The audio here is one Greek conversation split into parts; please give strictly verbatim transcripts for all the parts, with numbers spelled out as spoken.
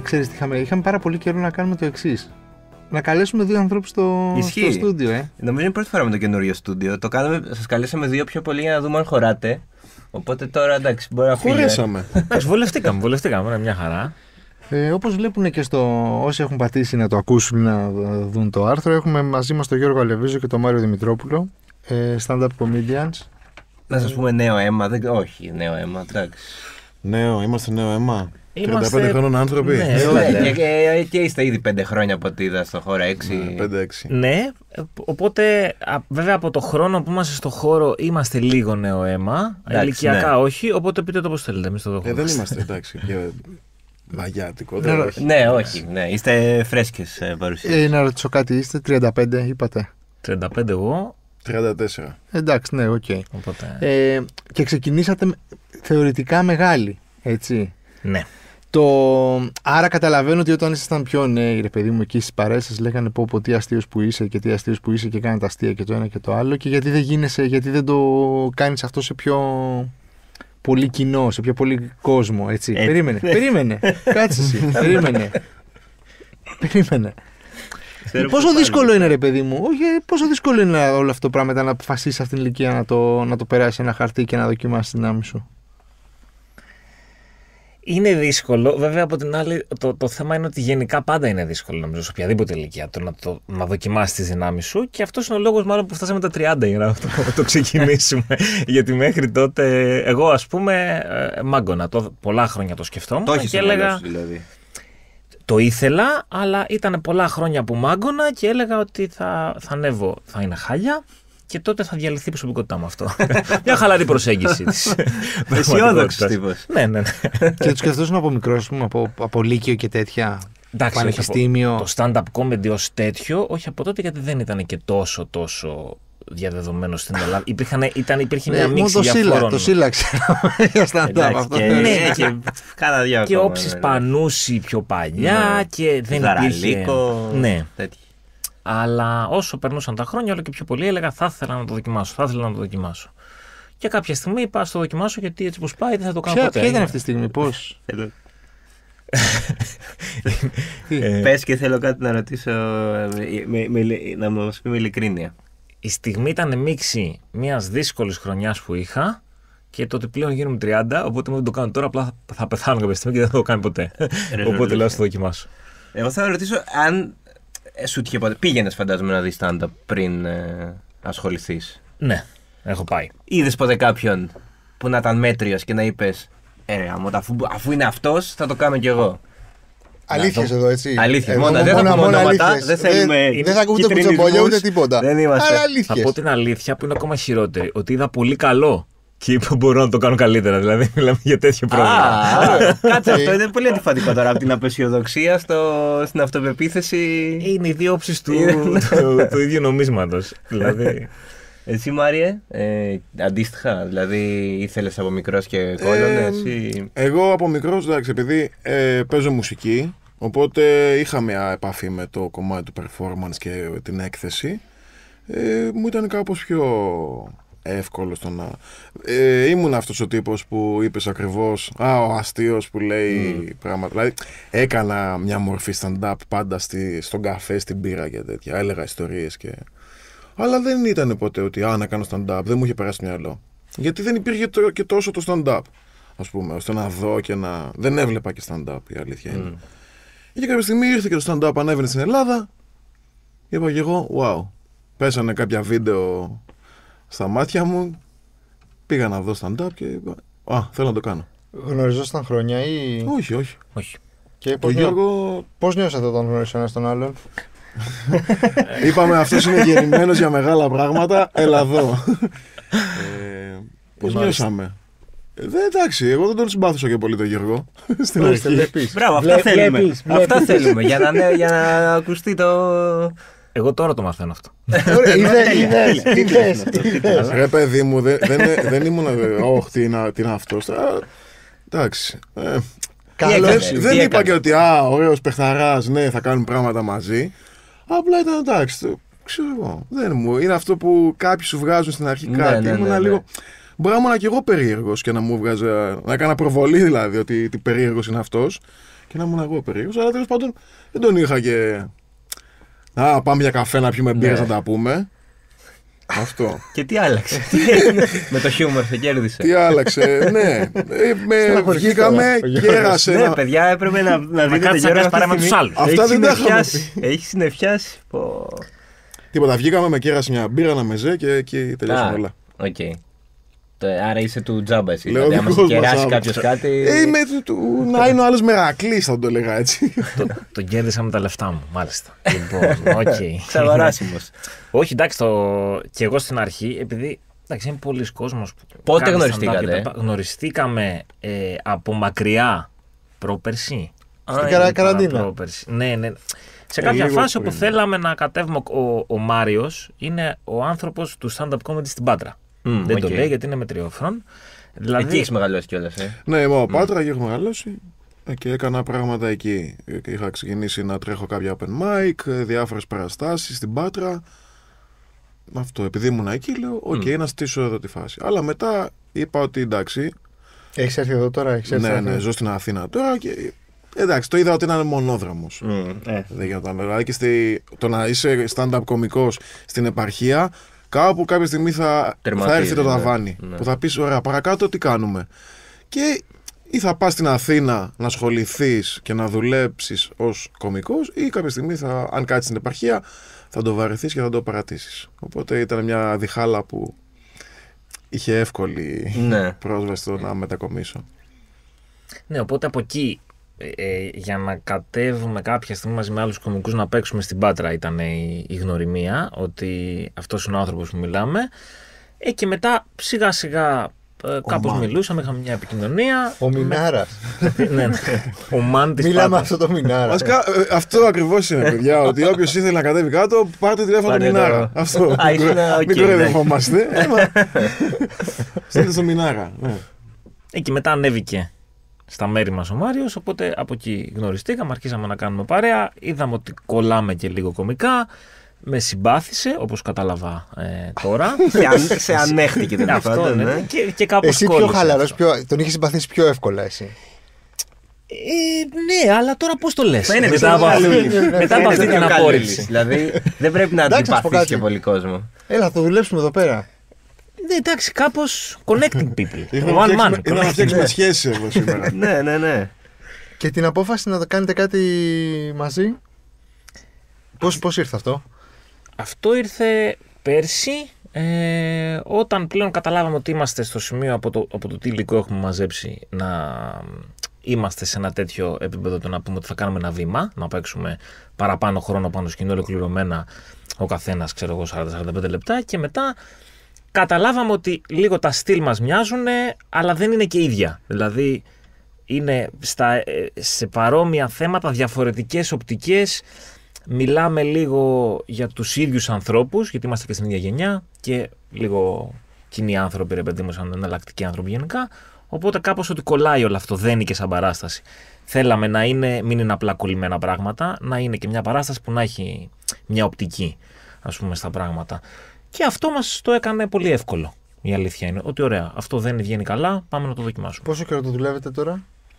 ξέρεις τι είχαμε, είχαμε πάρα πολύ καιρό να κάνουμε το εξής. Να καλέσουμε δύο ανθρώπους στο, στο στούντιο, ε. Νομίζω είναι η πρώτη φορά με το καινούριο στούντιο. Το κάναμε, σας καλέσαμε δύο πιο πολύ για να δούμε αν χωράτε. Οπότε τώρα εντάξει, μπορεί να φύγει. Χωρέσαμε. Βολευτήκαμε, βολευτήκαμε, είναι μια χαρά. Ε, όπως βλέπουν και στο. Όσοι έχουν πατήσει να το ακούσουν, να δουν το άρθρο, έχουμε μαζί μας τον Γιώργο Αλεβίζο και τον Μάριο Δημητρόπουλο, ε, stand-up comedians. Να σας πούμε νέο αίμα, δεν... όχι νέο αίμα, εντάξει. Νέο, είμαστε νέο αίμα. Είμαστε... τριάντα πέντε χρόνων άνθρωποι. Ναι, ναι, και, και, και είστε ήδη πέντε χρόνια από ό,τι είδα στο χώρο, έξι. πέντε έξι. Ναι, οπότε βέβαια από το χρόνο που είμαστε στο χώρο είμαστε λίγο νέο αίμα. Ηλικιακά ναι. όχι, οπότε πείτε το πώς θέλετε. Εμείς το δεχόμαστε. Ε, δεν είμαστε εντάξει. Και... Βαγιάτικο, ναι, όχι. Ναι, όχι. Ναι. Είστε φρέσκες ε, παρουσίες. Ε, να ρωτήσω κάτι, είστε τριάντα πέντε, είπατε. τριάντα πέντε εγώ. τριάντα τέσσερα. Εντάξει, ναι, οκ. Okay. Οπότε... Ε, και ξεκινήσατε θεωρητικά μεγάλοι, έτσι. Ναι. Το... Άρα καταλαβαίνω ότι όταν ήσασταν πιο νέοι, ρε παιδί μου, εκεί στις παρέες σας λέγανε πω πω τι αστείος που είσαι και τι αστείος που είσαι και κάνετε αστεία και το ένα και το άλλο, και γιατί δεν γίνεσαι, γιατί δεν το κάνεις αυτό σε πιο πολύ κοινό, σε πιο πολύ κόσμο, έτσι. έτσι. Περίμενε, περίμενε, κάτσε εσύ, περίμενε, περίμενε. Πόσο δύσκολο είναι, ρε παιδί μου, όχι, πόσο δύσκολο είναι όλο αυτό το πράγμα να αποφασίσεις αυτήν την ηλικία να το, να το περάσεις ένα χαρτί και να δοκιμάσεις την άμμη σου. Είναι δύσκολο. Βέβαια, από την άλλη, το, το θέμα είναι ότι γενικά πάντα είναι δύσκολο, νομίζω, σε οποιαδήποτε ηλικία το να, το, να δοκιμάσεις τις δυνάμεις σου. Και αυτός είναι ο λόγος, μάλλον, που φτάσαμε τα τριάντα για να το, το ξεκινήσουμε. Γιατί μέχρι τότε, εγώ, ας πούμε, μάγκωνα. Το, πολλά χρόνια το σκεφτόμουν. Το έχεις και έλεγα. Δηλαδή. Το ήθελα, αλλά ήταν πολλά χρόνια που μάγκωνα και έλεγα ότι θα, θα ανέβω, θα είναι χάλια. Και τότε θα διαλυθεί η προσωπικότητά μου αυτό. Μια χαλαρή προσέγγιση της. Αισιόδοξος τύπος. Ναι, ναι, ναι. Και το σκεφτόσουν από μικρό, ας πούμε, από, από λύκειο και τέτοια. Εντάξει, πανεπιστήμιο. Το stand-up comedy ως τέτοιο, όχι από τότε, γιατί δεν ήταν και τόσο τόσο διαδεδομένο στην Ελλάδα. Υπήρχαν, ήταν, υπήρχε μια μίξη διαφόρων. Το σύλλαξε για stand-up αυτό. Ναι, και κάνα δύο και όψεις Πανούση πιο παλιά και δεν υπήρχε. Ναι. Αλλά όσο περνούσαν τα χρόνια, όλο και πιο πολύ έλεγα θα ήθελα να το δοκιμάσω, θα ήθελα να το δοκιμάσω. Και κάποια στιγμή είπα, ας το δοκιμάσω, γιατί έτσι πως πάει δεν θα το κάνω ποτέ. Ποια ήταν αυτή τη στιγμή, πώς? Πες και θέλω κάτι να ρωτήσω, να μας πει με ειλικρίνεια. Η στιγμή ήταν μίξη μιας δύσκολης χρονιάς που είχα και το ότι πλέον γίνομαι τριάντα, οπότε μου δεν το κάνω τώρα, απλά θα πεθάνω κάποια στιγμή και δεν θα το κάνω ποτέ. Οπότε λέω, ας το δοκιμάσω. Εγώ θα ρωτήσω αν σου τυχε ποτέ. Πήγαινες, φαντάζομαι, να δεις stand-up πριν ε, ασχοληθείς. Ναι, έχω πάει. Είδες ποτέ κάποιον που να ήταν μέτριος και να είπες ε, αφού, αφού είναι αυτός θα το κάνω κι εγώ? Αλήθειες εδώ, έτσι. Αλήθειες. Μόνο, δεν θα πούμε ονόματα. Δεν θέλουμε. Δεν θα ακούτε κουτσομπολιό ούτε τίποτα. Δεν είμαστε. Αλλά αλήθειες. Θα πω την αλήθεια που είναι ακόμα χειρότερη. Ότι είδα πολύ καλό και είπα μπορώ να το κάνω καλύτερα. Δηλαδή μιλάμε για τέτοιο πρόβλημα. Κάτσε, αυτό είναι πολύ αντιφατικό τώρα. Από την απεσιοδοξία στην αυτοπεποίθηση. Είναι οι δύο όψεις του ίδιου νομίσματος. Δηλαδή. Εσύ, Μάριε, ε, αντίστοιχα, δηλαδή ήθελες από μικρός και κόλλωνες ή... Εγώ από μικρός, εντάξει, επειδή ε, παίζω μουσική, οπότε είχα μια επαφή με το κομμάτι του performance και την έκθεση, ε, μου ήταν κάπως πιο εύκολο στο να... Ε, ήμουν αυτός ο τύπος που είπες ακριβώς, α, ο αστείος που λέει mm. πράγματα, δηλαδή έκανα μια μορφή stand-up πάντα στη, στον καφέ, στην μπύρα και τέτοια, έλεγα ιστορίες και... Αλλά δεν ήταν ποτέ ότι α, να κάνω stand-up, δεν μου είχε περάσει το μυαλό. Γιατί δεν υπήρχε το, και τόσο το stand-up, ας πούμε, ώστε να δω και να... Δεν έβλεπα και stand-up, η αλήθεια είναι. Mm. Και κάποια στιγμή ήρθε και το stand-up, ανέβαινε στην Ελλάδα, είπα και εγώ, wow. Πέσανε κάποια βίντεο στα μάτια μου, πήγα να δω stand-up και είπα, α, θέλω να το κάνω. Γνωριζόσταν χρόνια ή... Όχι, όχι. όχι. Και πώς, Γιώργο... πώς νιώσατε όταν γνώρισε ένας τον άλλον? Είπαμε αυτός είναι γεννημένος για μεγάλα πράγματα, έλα εδώ. ε, πώς νιώσαμε? Ε, δε, εντάξει, εγώ δεν τον συμπάθησα και πολύ τον Γιώργο. Στην αρχή. Μπράβο, αυτά θέλουμε. Αυτά θέλουμε για να, ναι, για να ακουστεί το... Εγώ τώρα το μαθαίνω αυτό. Είδες. Ρε παιδί μου, δεν ήμουν όχι τι είναι αυτός. Εντάξει. Καλώς. Δεν είπα και ότι α, ωραίος παιχταράς, ναι, θα κάνουν πράγματα μαζί. Απλά ήταν εντάξει, ξέρω εγώ. Δεν μου. Είναι αυτό που κάποιοι σου βγάζουν στην αρχή ναι, κάτι. Ναι, ναι, Ήμουν ναι. λίγο. Μπορεί να ήμουν και εγώ περίεργος και να μου βγάζα. Να έκανα προβολή δηλαδή ότι τι περίεργος είναι αυτός. και να ήμουν εγώ περίεργος. Αλλά τέλος πάντων δεν τον είχα και. Α, πάμε για καφέ να πιούμε μπύρες να τα πούμε. Αυτό. Και τι άλλαξε. Με το χιούμορ σε κέρδισε. Τι άλλαξε, ναι. Με βγήκαμε, κέρασε. Ναι, παιδιά, έπρεπε να, να δείτε το Γιώργο παρά με τους άλλους. Αυτά δεν τα είχαμε. Έχει συννεφιάσει. Πω. Τίποτα, βγήκαμε, με κέρασε μια μπύρα, ένα μεζέ και εκεί τελειώσαμε όλα. Οκ. Άρα είσαι του τζάμπα εσύ. Λέω Δηλαδή, άμα σε δικός μας κεράσει άμα. κάποιο κάτι. Ε, είμαι του- του- να είναι ο άλλος Μερακλής, θα το έλεγα έτσι. Το- Τον κέρδισα με τα λεφτά μου, μάλιστα. Λοιπόν, οκ. Ξαβαράσιμο. Όχι, εντάξει, το... και εγώ στην αρχή, επειδή εντάξει, είναι πολλοί κόσμος που. Πότε κάνει γνωριστήκατε? stand-up και τα λοιπά. Γνωριστήκαμε ε, από μακριά πρόπερση. Στην καρα- καραντίνα. Πρόπερση. Ναι, ναι. Σε Ε, κάποια λίγο φάση όπου πριν. θέλαμε να κατέβουμε, ο, ο Μάριος είναι ο άνθρωπος του stand-up comedy στην Πάτρα. Μμ, Δεν το οκ. λέει γιατί είναι μετριόφρον. Δηλαδή, Εκεί έχει μεγαλώσει κιόλα. Ε. Ναι, είμαι ο Πάτρα και έχω μεγαλώσει. Ε, Και έκανα πράγματα εκεί. Ε, και Είχα ξεκινήσει να τρέχω κάποια open mic, ε, διάφορες παραστάσεις στην Πάτρα. Αυτό, επειδή ήμουν εκεί, λέω: Οκ, να στήσω εδώ τη φάση. Αλλά μετά είπα ότι εντάξει, Έχεις έρθει εδώ τώρα, έχεις έρθει. ναι, εδώ. ναι, ζω στην Αθήνα τώρα και. Εντάξει, το είδα ότι είναι μονόδρομος. Ε. Δεν γινόταν. Δηλαδή και στη, το να είσαι stand-up κωμικός στην επαρχία, κάπου κάποια στιγμή θα, Τερματίζει, θα έρθει το ναι. ταβάνι. Ναι. Που θα πεις: Ωραία, παρακάτω τι κάνουμε. Και ή θα πας στην Αθήνα να ασχοληθείς και να δουλέψεις ως κωμικός, ή κάποια στιγμή, θα, αν κάτσεις στην επαρχία, θα το βαρεθείς και θα το παρατήσεις. Οπότε ήταν μια διχάλα που είχε εύκολη Ναι. πρόσβαση στο να μετακομίσω. Ναι, οπότε από εκεί ε, ε, για να κατέβουμε κάποια στιγμή μαζί με άλλους κωμικούς να παίξουμε στην Πάτρα ήταν η, η γνωριμία ότι αυτός είναι ο άνθρωπος που μιλάμε. Ε, και μετά σιγά σιγά ε, κάπως Μαν. μιλούσαμε, είχαμε μια επικοινωνία. Ο Μινάρας. Ναι, ναι. Ο Μαν της Μιλάμε Πάτρας. αυτό το Μινάρα. Βασικά, ε, αυτό ακριβώς είναι, παιδιά. Ότι όποιος ήθελε να κατέβει κάτω, πάρτε τηλέφωνο του Πάρτε Μινάρα. το. Αυτό. Α, ήσουν, οκ, Μην κοροϊδευόμαστε. Ε, μα- Στείλτε στο Μινάρα. ναι. Ε, και μετά ανέβηκε στα μέρη μας ο Μάριος, οπότε από εκεί γνωριστήκαμε, αρχίσαμε να κάνουμε παρέα, είδαμε ότι κολλάμε και λίγο κωμικά, με συμπάθησε, όπως κατάλαβα ε, τώρα. Σε αν- Σε ανέχτηκε τέλο Αυτό, πάντων. ναι, ναι. και, και κάπως Εσύ πιο κόλλησε χαλαρός, αυτό. πιο... τον είχε συμπαθήσει πιο εύκολα εσύ. Ε, ναι, αλλά τώρα πώς το λες. Φαίνεται μετά από, πιο καλούλης. μετά από αυτή Φαίνεται την πιο απόρριψη. καλούλης. Δηλαδή δεν πρέπει να Εντάξει, να σου πω αντιπαθείς κάτι. και πολύ κόσμο. Έλα, θα το δουλέψουμε εδώ πέρα. Ναι, εντάξει, κάπως connecting people. Ήθελα να One man. φτιάξουμε- ήθελα να connecting. φτιάξουμε σχέσεις εδώ σήμερα. Ναι, ναι, ναι. Και την απόφαση να το κάνετε κάτι μαζί. Πώς, πώς ήρθε αυτό? Αυτό ήρθε πέρσι, ε, όταν πλέον καταλάβαμε ότι είμαστε στο σημείο από το, από το τι υλικό έχουμε μαζέψει να είμαστε σε ένα τέτοιο επίπεδο, το να πούμε ότι θα κάνουμε ένα βήμα, να παίξουμε παραπάνω χρόνο πάνω σκηνή, ολοκληρωμένα ο καθένας, ξέρω εγώ, σαράντα με σαράντα πέντε λεπτά, και μετά καταλάβαμε ότι λίγο τα στυλ μας μοιάζουν, αλλά δεν είναι και ίδια. Δηλαδή είναι στα, ε, σε παρόμοια θέματα, διαφορετικές οπτικές. Μιλάμε λίγο για τους ίδιους ανθρώπους, γιατί είμαστε και στην ίδια γενιά και λίγο κοινοί άνθρωποι, ρε παιδί μου, σαν εναλλακτικοί άνθρωποι γενικά. Οπότε κάπως ότι κολλάει όλο αυτό, δεν είναι και σαν παράσταση. Θέλαμε να είναι, μην είναι απλά κολλημένα πράγματα, να είναι και μια παράσταση που να έχει μια οπτική, ας πούμε, στα πράγματα. Και αυτό μας το έκανε πολύ εύκολο. Η αλήθεια είναι ότι ωραία, αυτό δεν βγαίνει καλά, πάμε να το δοκιμάσουμε. Πόσο καιρό το δουλεύετε τώρα?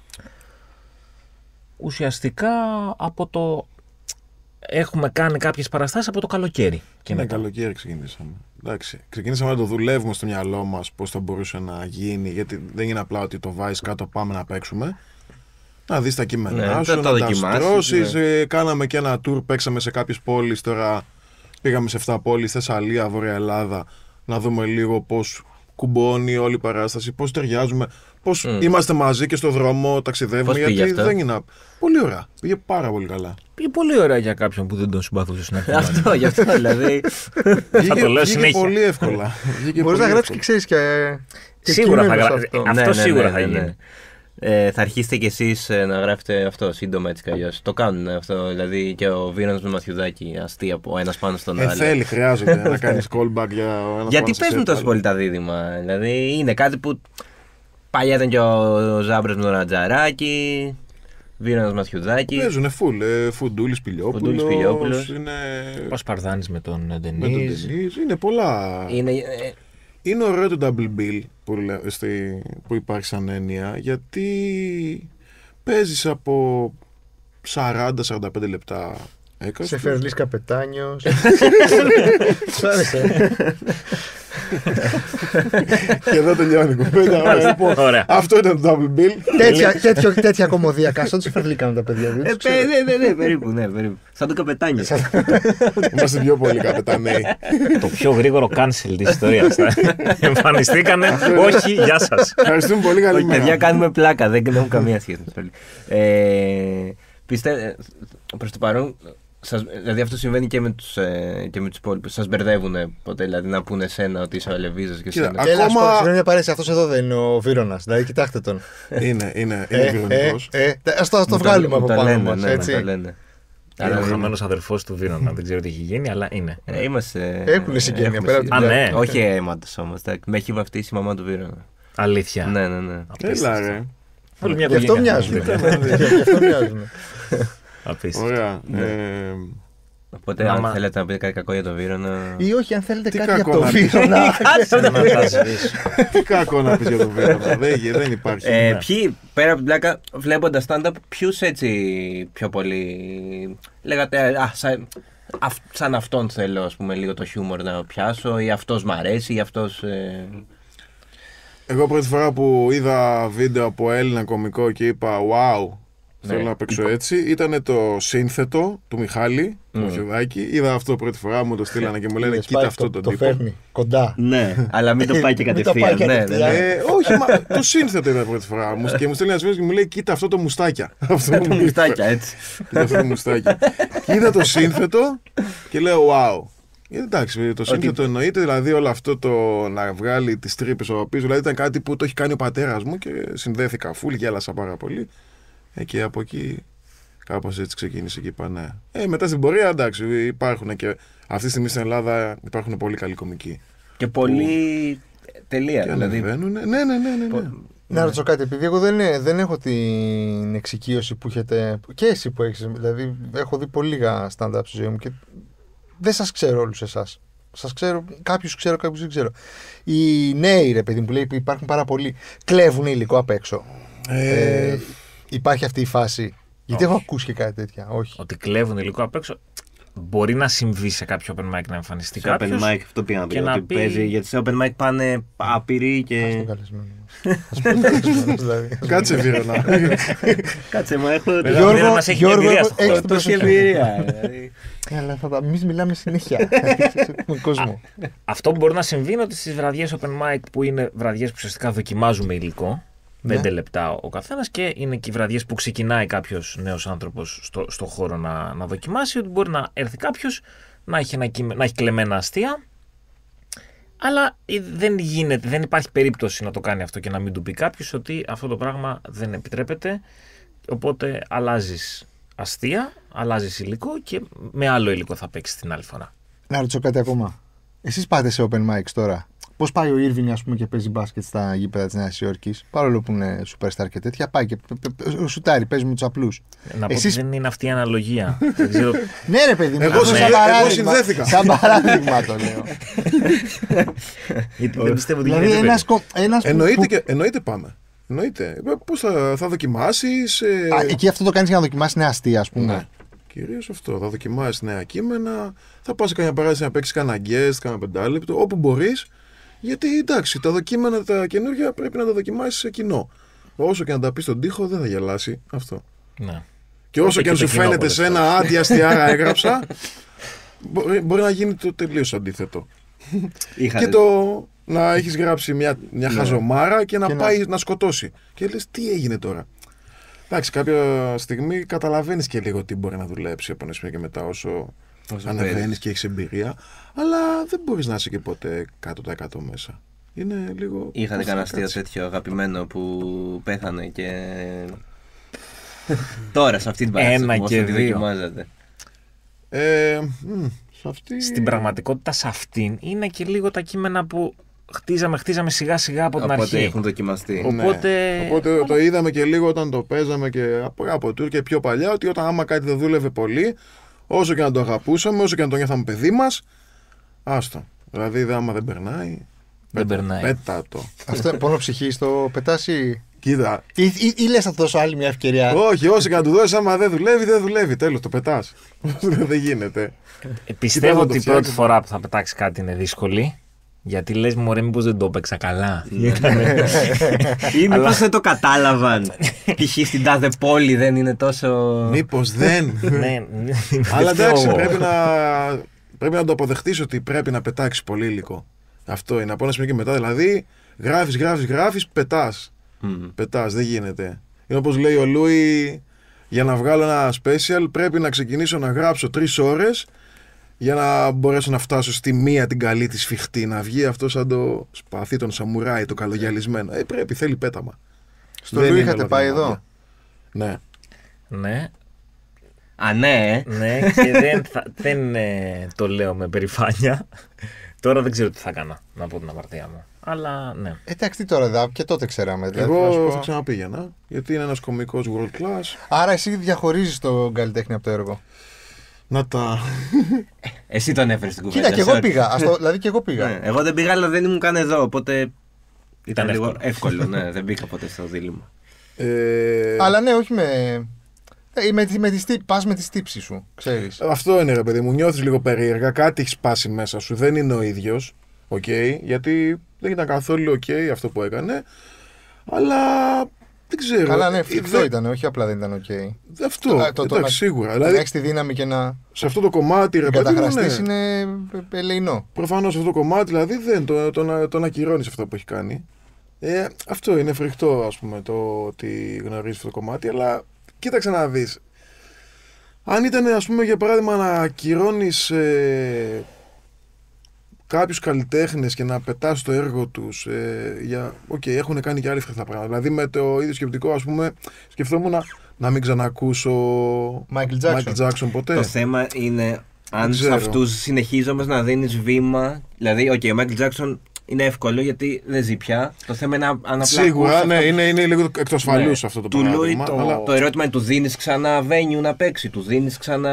Ουσιαστικά από το. Έχουμε κάνει κάποιες παραστάσεις από το καλοκαίρι. Και ένα καλοκαίρι ξεκινήσαμε. Εντάξει, ξεκινήσαμε να το δουλεύουμε στο μυαλό μας πώς θα μπορούσε να γίνει, γιατί δεν είναι απλά ότι το βάζεις κάτω, πάμε να παίξουμε. Να δεις τα κείμενά Ναι, σου, το- το να τα δοκιμάσεις, στρώσεις. ναι. ε, κάναμε και ένα tour, παίξαμε σε κάποιες πόλεις τώρα. Πήγαμε σε εφτά πόλεις, Θεσσαλία, Βόρεια Ελλάδα, να δούμε λίγο πώς κουμπώνει όλη η παράσταση, πώς ταιριάζουμε, πώς Mm. είμαστε μαζί και στο δρόμο ταξιδεύουμε. Πώς πήγε γιατί αυτό? δεν είναι. Πολύ ωραία. Πήγε πάρα πολύ καλά. Πήγε πολύ ωραία για κάποιον που δεν τον συμπαθούσε στην αρχή. Αυτό, γι' αυτό δηλαδή. Θα το λέω Βγήκε συνέχεια. πολύ εύκολα. Βγήκε Μπορείς πολύ να γράψεις και εύκολα. ξέρεις και. και Σίγουρα θα κείμενο σε γράψει. αυτό. Αυτό Ναι, ναι, σίγουρα ναι, θα ναι, γίνει. ναι. Ε, θα αρχίσετε κι εσείς ε, να γράφετε αυτό σύντομα έτσι κι αλλιώς. Το κάνουν αυτό. Δηλαδή και ο Βίρονος με Μαθιουδάκη, αστεία από ο ένας πάνω στον Ε, άλλο. θέλει, χρειάζεται να κάνεις callback για ο ένας Γιατί πάνω σε παίζουν τόσο άλλο. πολύ τα δίδυμα. Δηλαδή είναι κάτι που παλιά ήταν και ο Ζάμπρος με τον Ατζαράκη, Βίρονος Μαθιουδάκη. Παίζουνε full. Ε, Φουντούλης Πιλιόπουλος. Φουντούλης Πιλιόπουλος. Είναι. Ο Σπαρδάνης με τον Με τον Ντενίζ. Ντενίζ. Είναι πολλά. Είναι, ε, Είναι ωραίο το double bill που, λέ- στη- που υπάρχει σαν έννοια, γιατί παίζεις από σαράντα με σαράντα πέντε λεπτά έκαστο. Σε φερλής καπετάνιος. Σου άρεσε. Και εδώ τελειώνει η κουβέντα. Ωραία. Αυτό ήταν το double bill. Τέτοια κομμωδία κάστον σε φερλή κάνουν τα παιδιά. Ε, ναι, ναι, περίπου, ναι, περίπου. Σαν το καπετάνιο. Είμαστε πιο πολύ καπεταναίοι. Το πιο γρήγορο cancel της ιστορίας. Εμφανιστήκανε. Όχι, γεια σας. Ευχαριστούμε πολύ, καλή Όχι, παιδιά, μέρα. κάνουμε πλάκα, δεν έχουν καμία σχέση με το Πιστεύω, προς το παρόν, σας, δηλαδή αυτό συμβαίνει και με τους, ε, και με τους υπόλοιπους. Σας μπερδεύουνε ποτέ, δηλαδή να πούνε εσένα ότι είσαι ο Αλεβίζος και Κοίτα, εσένα. Έλα, Ακόμα- ακόμα... συγγνώμη, μια παρένθεση. Αυτός εδώ δεν είναι ο Βίρονας. Δηλαδή, κοιτάξτε τον. Είναι, είναι, Ε, είναι ε, βιρονικός. ε, Ας το ας το Μου βγάλουμε μου από τα πάνω λένε, μας. ναι, μου έτσι. τα λένε. Είναι ο Αλλά χαμένος αδερφός του Βίρονα. Δεν ξέρω τι έχει γίνει, αλλά είναι. ε, είμαστε, Έχουνε συγγένεια, έχουμε πέρα από την συγγένεια. Α, ναι. Όχι αίματος όμως, εντάξει. Με έχει βαφτίσει η μαμά του Βίρονα. Αλήθεια. Ναι, ναι, ναι. Έλα, ρε. Όλη μια Γι' αυτό οικογένεια. μοιάζουν. Γι' αυτό μοιάζουν. Απίστευτο. Ωραία. Ναι. Ε, Οπότε, Να αν μα- θέλετε να πείτε κάτι κακό για τον Βίρονα. Ή όχι, αν θέλετε Τι κάτι κακό από το να πεις. Βίρονα. Να τα σβήσω. Τι κακό να πεις για τον Βίρονα. Δεν, δεν υπάρχει. Ε, Ναι. ποιοι, πέρα από την πλάκα, βλέποντα stand-up, ποιους έτσι πιο πολύ λέγατε, α, σαν, αυ- σαν αυτόν θέλω, ας πούμε, λίγο το χιούμορ να πιάσω, ή αυτός μ' αρέσει, ή αυτός... Ε... Εγώ πρώτη φορά που είδα βίντεο από Έλληνα κωμικό και είπα wow, Ναι. θέλω να παίξω έτσι, ήταν το σύνθετο του Μιχάλη, του Μοχιουδάκη. Είδα αυτό πρώτη φορά, μου το στείλανε και μου λένε Είδες, κοίτα πάει, αυτό το- τον το τύπο. φέρνει κοντά. Ναι, αλλά μην το πάει και Μην το πάει κατευθείαν. Ναι, ναι, ναι. κατευθείαν. Ε, όχι, μα, το σύνθετο είδα πρώτη φορά. Μου- Και μου στέλνει ένα φίλο και μου λέει: Κοίτα αυτό το μουστάκια. Αυτό Τα μου λέει. μουστάκια, έτσι. Κοίτα αυτό το μουστάκια. Και είδα το σύνθετο και λέω: Wow. Ε, εντάξει, το σύνθετο εννοείται, δηλαδή όλο αυτό το να βγάλει τις τρύπες από πίσω, δηλαδή ήταν κάτι που το έχει κάνει ο πατέρας μου και συνδέθηκα φουλ, γέλασα πάρα πολύ. Ε, και από εκεί κάπως έτσι ξεκίνησε και είπα ναι. Ε, μετά στην πορεία εντάξει, υπάρχουν και αυτή τη στιγμή στην Ελλάδα υπάρχουν πολύ καλοί κομικοί. Και πολύ τελεία, Και δηλαδή. ανεβαίνουν. Ναι, ναι, ναι, ναι, ναι. Να ρωτήσω κάτι, επειδή εγώ δεν, δεν έχω την εξοικείωση που έχετε. Και εσύ που έχεις. Δηλαδή, έχω δει πολύ λίγα stand-up στη ζωή μου και δεν σας ξέρω όλους εσάς. Σας ξέρω, κάποιους ξέρω, κάποιους δεν ξέρω. Οι νέοι, ρε παιδί μου, που λέει που υπάρχουν πάρα πολλοί, κλέβουν υλικό απ' έξω. Ε, Ε, υπάρχει αυτή η φάση. Γιατί έχω ακούσει και κάτι τέτοια. Όχι. Ότι κλέβουν υλικό απ' έξω. Μπορεί να συμβεί σε κάποιο open mic να εμφανιστεί Σε open κάποιος. mic, αυτό πήγα να πει. και να Ότι πει- παίζει, γιατί σε open mic πάνε άπειροι Ας και. τον καλεσμένο μας. Ας τον καλεσμένο, δηλαδή. Κάτσε Βίρονα. Κάτσε, μα έχω. Βέβαια, Γιώργο, ο Βίρονας έχει Γιώργο, εμπειρία έχω- στο έχεις χώρο. την Τόση προσοχή. εμπειρία. δηλαδή. Αλλά θα τα εμείς μιλάμε συνέχεια. Με κόσμο. Αυτό που μπορεί να συμβεί είναι ότι στις βραδιές open mic που είναι βραδιές που ουσιαστικά δοκιμάζουμε υλικό, Ναι. πέντε λεπτά ο καθένας, και είναι και οι βραδιές που ξεκινάει κάποιος νέος άνθρωπος στο, στο χώρο να, να δοκιμάσει, ότι μπορεί να έρθει κάποιος να έχει, ένα, κείμενο- να έχει κλεμμένα αστεία, αλλά ε, δεν γίνεται, δεν υπάρχει περίπτωση να το κάνει αυτό και να μην του πει κάποιος ότι αυτό το πράγμα δεν επιτρέπεται. Οπότε αλλάζεις αστεία, αλλάζεις υλικό και με άλλο υλικό θα παίξεις την άλλη φορά. Να ρωτήσω κάτι ακόμα. Εσείς πάτε σε open mics τώρα. Πώς πάει ο Ήρβινγκ, ας πούμε, και παίζει μπάσκετ στα γήπεδα της Νέας Υόρκης, παρόλο που είναι superstar και τέτοια, πάει και π- π- π- σουτάρει, παίζει με τους απλούς. Να πω Εσείς- ότι δεν είναι αυτή η αναλογία. Δεν ξέρω. Ναι, ρε παιδί μου, Εγώ αυτό συνδε- σαν εγώ παράδειγμα- συνδέθηκα. Σαν παράδειγμα το λέω. Γιατί δεν πιστεύω ότι Δηλαδή, γίνεται. ένας, κο- ένας που- Εννοείται, που- και, εννοείται πάμε. Εννοείται. Πώς θα, θα δοκιμάσεις. Ε... Α, εκεί αυτό το κάνεις για να δοκιμάσεις νέα αστεία, ας πούμε. Ναι. Κυρίως αυτό. Θα δοκιμάσεις νέα κείμενα, θα πας σε καμιά παράσταση να παίξεις κανένα guest, κανένα πεντάλεπτο, όπου μπορείς. Γιατί εντάξει, τα δοκίμενα τα καινούργια πρέπει να τα δοκιμάσεις σε κοινό. Όσο και να τα πεις στον τοίχο, δεν θα γελάσει αυτό. Ναι. Και όσο Ούτε και αν και σου το κοινό φαίνεται πολλές σε ένα άντια αστιάρα έγραψα, μπορεί, μπορεί να γίνει το τελείως αντίθετο. Είχατε- Και το να έχεις γράψει μια, μια χαζομάρα και να Και να- πάει να σκοτώσει. Και λες τι έγινε τώρα. Εντάξει, κάποια στιγμή καταλαβαίνεις και λίγο τι μπορεί να δουλέψει από ένα σημείο και μετά όσο, Όσο ανεβαίνεις παίζεις. και έχεις εμπειρία. Αλλά δεν μπορείς να είσαι και ποτέ εκατό τοις εκατό μέσα. Είναι λίγο. Είχατε πώς θα κανένα αστείο κάτσει. τέτοιο αγαπημένο που πέθανε και. Τώρα σε αυτή την παράσταση. Ένα που και όσο τη δύο. δοκιμάζατε. Ε, μ, σε αυτή... Στην πραγματικότητα, σε αυτήν είναι και λίγο τα κείμενα που χτίζαμε, χτίζαμε σιγά σιγά από την Οπότε αρχή. έχουν δοκιμαστεί. Ναι. Οπότε- Οπότε το είδαμε και λίγο όταν το παίζαμε και από, από τουρ και πιο παλιά, ότι όταν άμα κάτι δεν δούλευε πολύ, όσο και να το αγαπούσαμε, όσο και να το νιώθαμε παιδί μας, άστο. Δηλαδή άμα δεν περνάει, Δεν πέτα- περνάει. Πέτα το. Αυτό πόνο ψυχή το πετάσει. Κοίτα. Ή, ή, ή λες θα του δώσω άλλη μια ευκαιρία. Όχι, όσο και να του δώσει, άμα δεν δουλεύει, δεν δουλεύει. Τέλος, το πετάς. Δεν γίνεται. Ε, πιστεύω ότι η πρώτη φτιάξουμε. φορά που θα πετάξει κάτι είναι δύσκολη. Γιατί λες, μωρέ, μήπως δεν το έπαιξα καλά. Ή μήπως δεν το κατάλαβαν. Π.χ. στην τάδε πόλη δεν είναι τόσο. Μήπως δεν. Ναι, Αλλά δεν εντάξει, φταίω εγώ. πρέπει να, πρέπει να το αποδεχτείς ότι πρέπει να πετάξει πολύ υλικό. Αυτό είναι από ένα σημείο και μετά. Δηλαδή, γράφεις, γράφεις, γράφεις, πετάς. Μμμ. Πετάς, δεν γίνεται. Είναι όπως λέει ο Λούι, για να βγάλω ένα special πρέπει να ξεκινήσω να γράψω τρεις ώρες για να μπορέσω να φτάσω στη μία την καλή τη σφιχτή. Να βγει αυτό σαν το σπαθί των σαμουράι, το καλογιαλισμένο. Ε, πρέπει, θέλει πέταμα. Στο Δεν Λου είναι είχατε όλα πάει δυνατά. εδώ. Ναι. Ναι, Α, ναι. ναι, και δεν, θα, δεν ε, το λέω με περηφάνεια. Τώρα δεν ξέρω τι θα έκανα, να πω την αμαρτία μου. Αλλά ναι. Εντάξει, τι τώρα, δα, και τότε ξέραμε. δηλαδή, να σου Εγώ πω. θα ξαναπήγαινα, γιατί είναι ένας κωμικός world class. Άρα εσύ διαχωρίζεις τον καλλιτέχνη από το έργο. Να τα... Εσύ τον έφερε στην κουβέντα. Κοίτα, και εγώ sorry. πήγα. Ας το, δηλαδή και εγώ πήγα. Ναι, εγώ δεν πήγα, αλλά δεν ήμουν καν εδώ. Οπότε ήταν λίγο εύκολο. εύκολο. Ναι, δεν μπήκα ποτέ στο δίλημμα. Ε, Αλλά ναι, όχι με. ε, Με, τη- με τη στή- πας με τη στύψη σου, ξέρεις. Αυτό είναι ρε παιδί μου, νιώθεις λίγο περίεργα, κάτι έχει σπάσει μέσα σου, δεν είναι ο ίδιος, okay, γιατί δεν ήταν καθόλου ok αυτό που έκανε, αλλά δεν ξέρω. Καλά, ναι, ε, φρικτό δεν- ήταν, όχι απλά δεν ήταν οκ. Αυτό, Το- το- το εντάξει, να- σίγουρα. Να Δηλαδή, έχεις τη δύναμη και να σε αυτό το κομμάτι, ρε παιδί μου, καταχραστείς ναι. είναι ε, ελεεινό. Προφανώς σε αυτό το κομμάτι, δηλαδή, δεν το, το, να- τον ακυρώνεις αυτό που έχει κάνει. Ε, αυτό είναι φρικτό, ας πούμε, το ότι γνωρίζεις αυτό το κομμάτι, αλλά κοίταξε να δεις. Αν ήταν, ας πούμε, για παράδειγμα, να ακυρώνεις ε, κάποιους καλλιτέχνες και να πετάς το έργο τους, ε, για, οκ, έχουν κάνει και άλλοι φρικτά πράγματα. Δηλαδή, με το ίδιο σκεπτικό, ας πούμε, σκεφτόμουν να, να μην ξανακούσω Michael Jackson. Michael Jackson ποτέ. Το θέμα είναι αν σε ξέρω. αυτούς συνεχίζει όμως να δίνεις βήμα. Δηλαδή, οκ, ο Michael Jackson είναι εύκολο γιατί δεν ζει πια. Το θέμα είναι αν απλά. Σίγουρα, ακούς ναι, αυτό- είναι, είναι λίγο εκ του ασφαλούς Ναι. αυτό το Του Λούι παράδειγμα. το, αλλά- το ερώτημα είναι, του δίνεις ξανά venue να παίξει, του δίνεις ξανά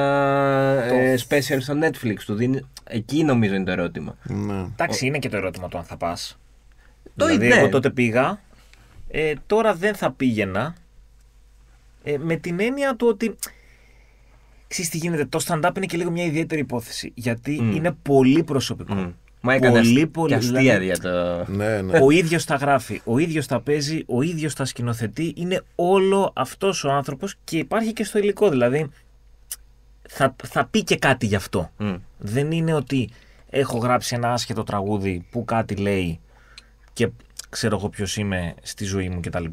ε, special στο Netflix, του δίνεις... Εκεί νομίζω είναι το ερώτημα. Ναι. Εντάξει, είναι και το ερώτημα του αν θα πας. Το δηλαδή, είναι. εγώ τότε πήγα. Ε, τώρα δεν θα πήγαινα. Ε, με την έννοια του ότι. Ξέρεις τι γίνεται, το stand-up είναι και λίγο μια ιδιαίτερη υπόθεση. Γιατί Mm. είναι πολύ προσωπικό. Mm. Μα έκανε Πολύ, ασ- πολύ, και αστεία δηλαδή- για το... Ναι, ναι. Ο ίδιος τα γράφει, ο ίδιος τα παίζει, ο ίδιος τα σκηνοθετεί. Είναι όλο αυτός ο άνθρωπος και υπάρχει και στο υλικό. Δηλαδή θα, θα πει και κάτι γι' αυτό. Mm. Δεν είναι ότι έχω γράψει ένα άσχετο τραγούδι που κάτι λέει και ξέρω εγώ ποιος είμαι στη ζωή μου κτλ.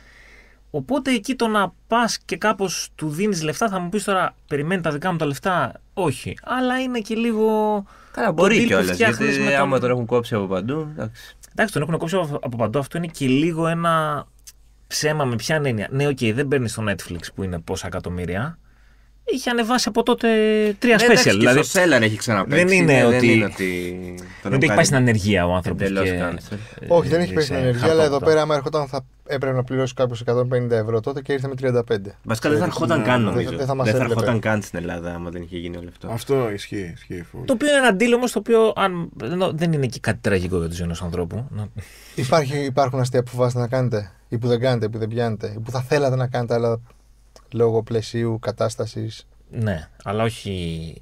Οπότε εκεί το να πας και κάπως του δίνεις λεφτά, θα μου πεις τώρα, περιμένει τα δικά μου τα λεφτά. Όχι. Αλλά είναι και λίγο. Καλά, το μπορεί deal που κιόλας, φτιάχνεις γιατί με τον- άμα τον έχουν κόψει από παντού, εντάξει. Εντάξει, τον έχουν κόψει από από παντού. Αυτό είναι και λίγο ένα ψέμα με ποια έννοια. Ναι, οκ, δεν παίρνει στο Netflix που είναι πόσα εκατομμύρια. Είχε ανεβάσει από τότε τρία Ναι, special. εντάξει, δηλαδή, και στο Cellar έχει ξαναπαίξει. δεν είναι ναι, ότι- Δεν είναι ότι τον δεν έχει έχουν πάει στην κάνει ανεργία ο άνθρωπος. εντελώς και- cancel. Όχι, δεν έχει ε, πέσει στην σε ενεργεία, αλλά εδώ χαρτόπουλο. πέρα, άμα έρχονταν, θα έπρεπε να πληρώσει κάποιο εκατόν πενήντα ευρώ τότε και ήρθε με τριάντα πέντε. Βασικά δεν θα ερχόταν καν δεν- νομίζω. δεν θα μας Δεν θα έβλεπε. ερχόταν καν στην Ελλάδα άμα δεν είχε γίνει όλο αυτό. Αυτό ισχύει. ισχύει full. Το οποίο είναι ένα deal όμως το οποίο αν, ενώ δεν είναι και κάτι τραγικό για τη ζωή ενός ανθρώπου. Να- Υπάρχει, υπάρχουν αστεία που φοβάστε να κάνετε ή που δεν κάνετε, που δεν πιάνετε, ή που θα θέλατε να κάνετε, αλλά λόγω πλαισίου, κατάστασης. Ναι, αλλά όχι.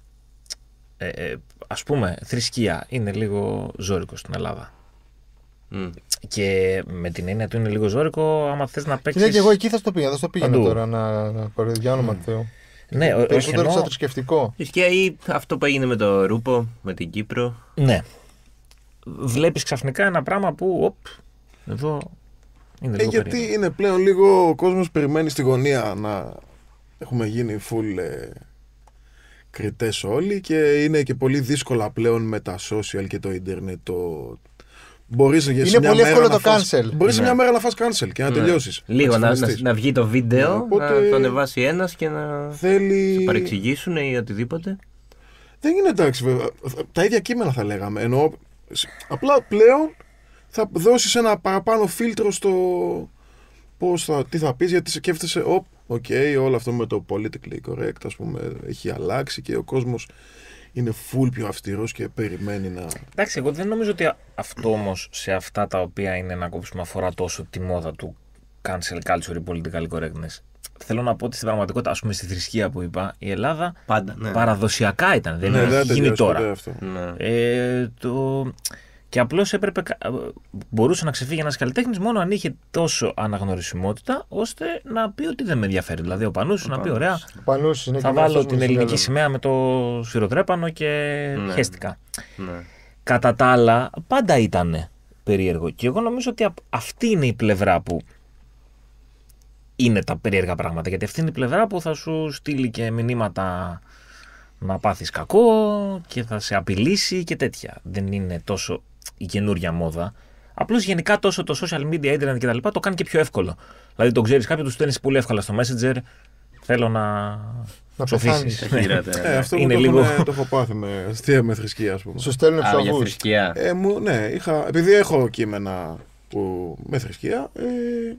Ε, ε, ας πούμε, θρησκεία είναι λίγο ζώρικο στην Ελλάδα. Μμ. Και με την έννοια του είναι λίγο ζώρικο, άμα θες να παίξεις. Ναι, και εγώ εκεί θα στο πήγαινα, θα στο πήγαινα Παντού. τώρα να, να κοροϊδεύω, για όνομα του Θεού. Ναι, ο- όχι Περισσότερο εννοώ- στο θρησκευτικό. Ισχύει αυτό που έγινε με το Ρούπο, με την Κύπρο. Ναι. Βλέπεις ξαφνικά ένα πράγμα που. Οπ, εδώ είναι Ε, λίγο γιατί περίεργο. είναι πλέον λίγο ο κόσμος περιμένει στη γωνία να έχουμε γίνει full ε, κριτές όλοι και είναι και πολύ δύσκολα πλέον με τα social και το ίντερνετ. Το... Μπορείς σε Είναι μια πολύ μέρα εύκολο να το φας- cancel. Μπορείς σε Ναι. μια μέρα να φας cancel και να Ναι. τελειώσεις. Λίγο να, να, εξαφανιστείς. να βγει το βίντεο, Ναι, οπότε- να το ανεβάσει ένας και να Θέλει... σε παρεξηγήσουν ή οτιδήποτε. Δεν είναι εντάξει βέβαια. Τα ίδια κείμενα θα λέγαμε. Ενώ απλά πλέον θα δώσεις ένα παραπάνω φίλτρο στο πώς θα, τι θα πεις, γιατί σκέφτεσαι οκ, okay, όλο αυτό με το politically correct, ας πούμε, έχει αλλάξει και ο κόσμος είναι full πιο αυστηρός και περιμένει να... Εντάξει, εγώ δεν νομίζω ότι αυτό όμως σε αυτά τα οποία είναι να κόψουμε αφορά τόσο τη μόδα του cancel culture ή political correctness. Θέλω να πω ότι στην πραγματικότητα, ας πούμε, στη θρησκεία που είπα, η Ελλάδα Πάντα, ναι. παραδοσιακά ήταν. Δεν Ναι, έχει δεν γίνει τελειώσει τώρα. ποτέ αυτό. Ναι. Ε, το... Και απλώς έπρεπε, μπορούσε να ξεφύγει ένας καλλιτέχνης μόνο αν είχε τόσο αναγνωρισιμότητα ώστε να πει ότι δεν με ενδιαφέρει. Δηλαδή ο Πανούσης να πει: ωραία, Πανούς, είναι θα και βάλω αυτός την μου ελληνική συνέλαβε. σημαία με το σφυροτρέπανο και Ναι. χέστηκα. Ναι. Κατά τα άλλα, πάντα ήταν περίεργο. Και εγώ νομίζω ότι αυτή είναι η πλευρά που είναι τα περίεργα πράγματα. Γιατί αυτή είναι η πλευρά που θα σου στείλει και μηνύματα να πάθεις κακό και θα σε απειλήσει και τέτοια. Δεν είναι τόσο η καινούρια μόδα. Απλώς γενικά τόσο το social media, internet κτλ. Το κάνει και πιο εύκολο. Δηλαδή το ξέρεις κάποιον, του στέλνει πολύ εύκολα στο Messenger. Θέλω να. Να ψοφήσεις. πεθάνεις. Γύρατε. Ε, αυτό Είναι μου το, λίγο- έχουν- το έχω πάθει με αστεία με θρησκεία, ας πούμε. Σου στέλνουν Α, για ψωγούς. θρησκεία. Ε, μου, ναι, είχα, επειδή έχω κείμενα που, με θρησκεία, ε,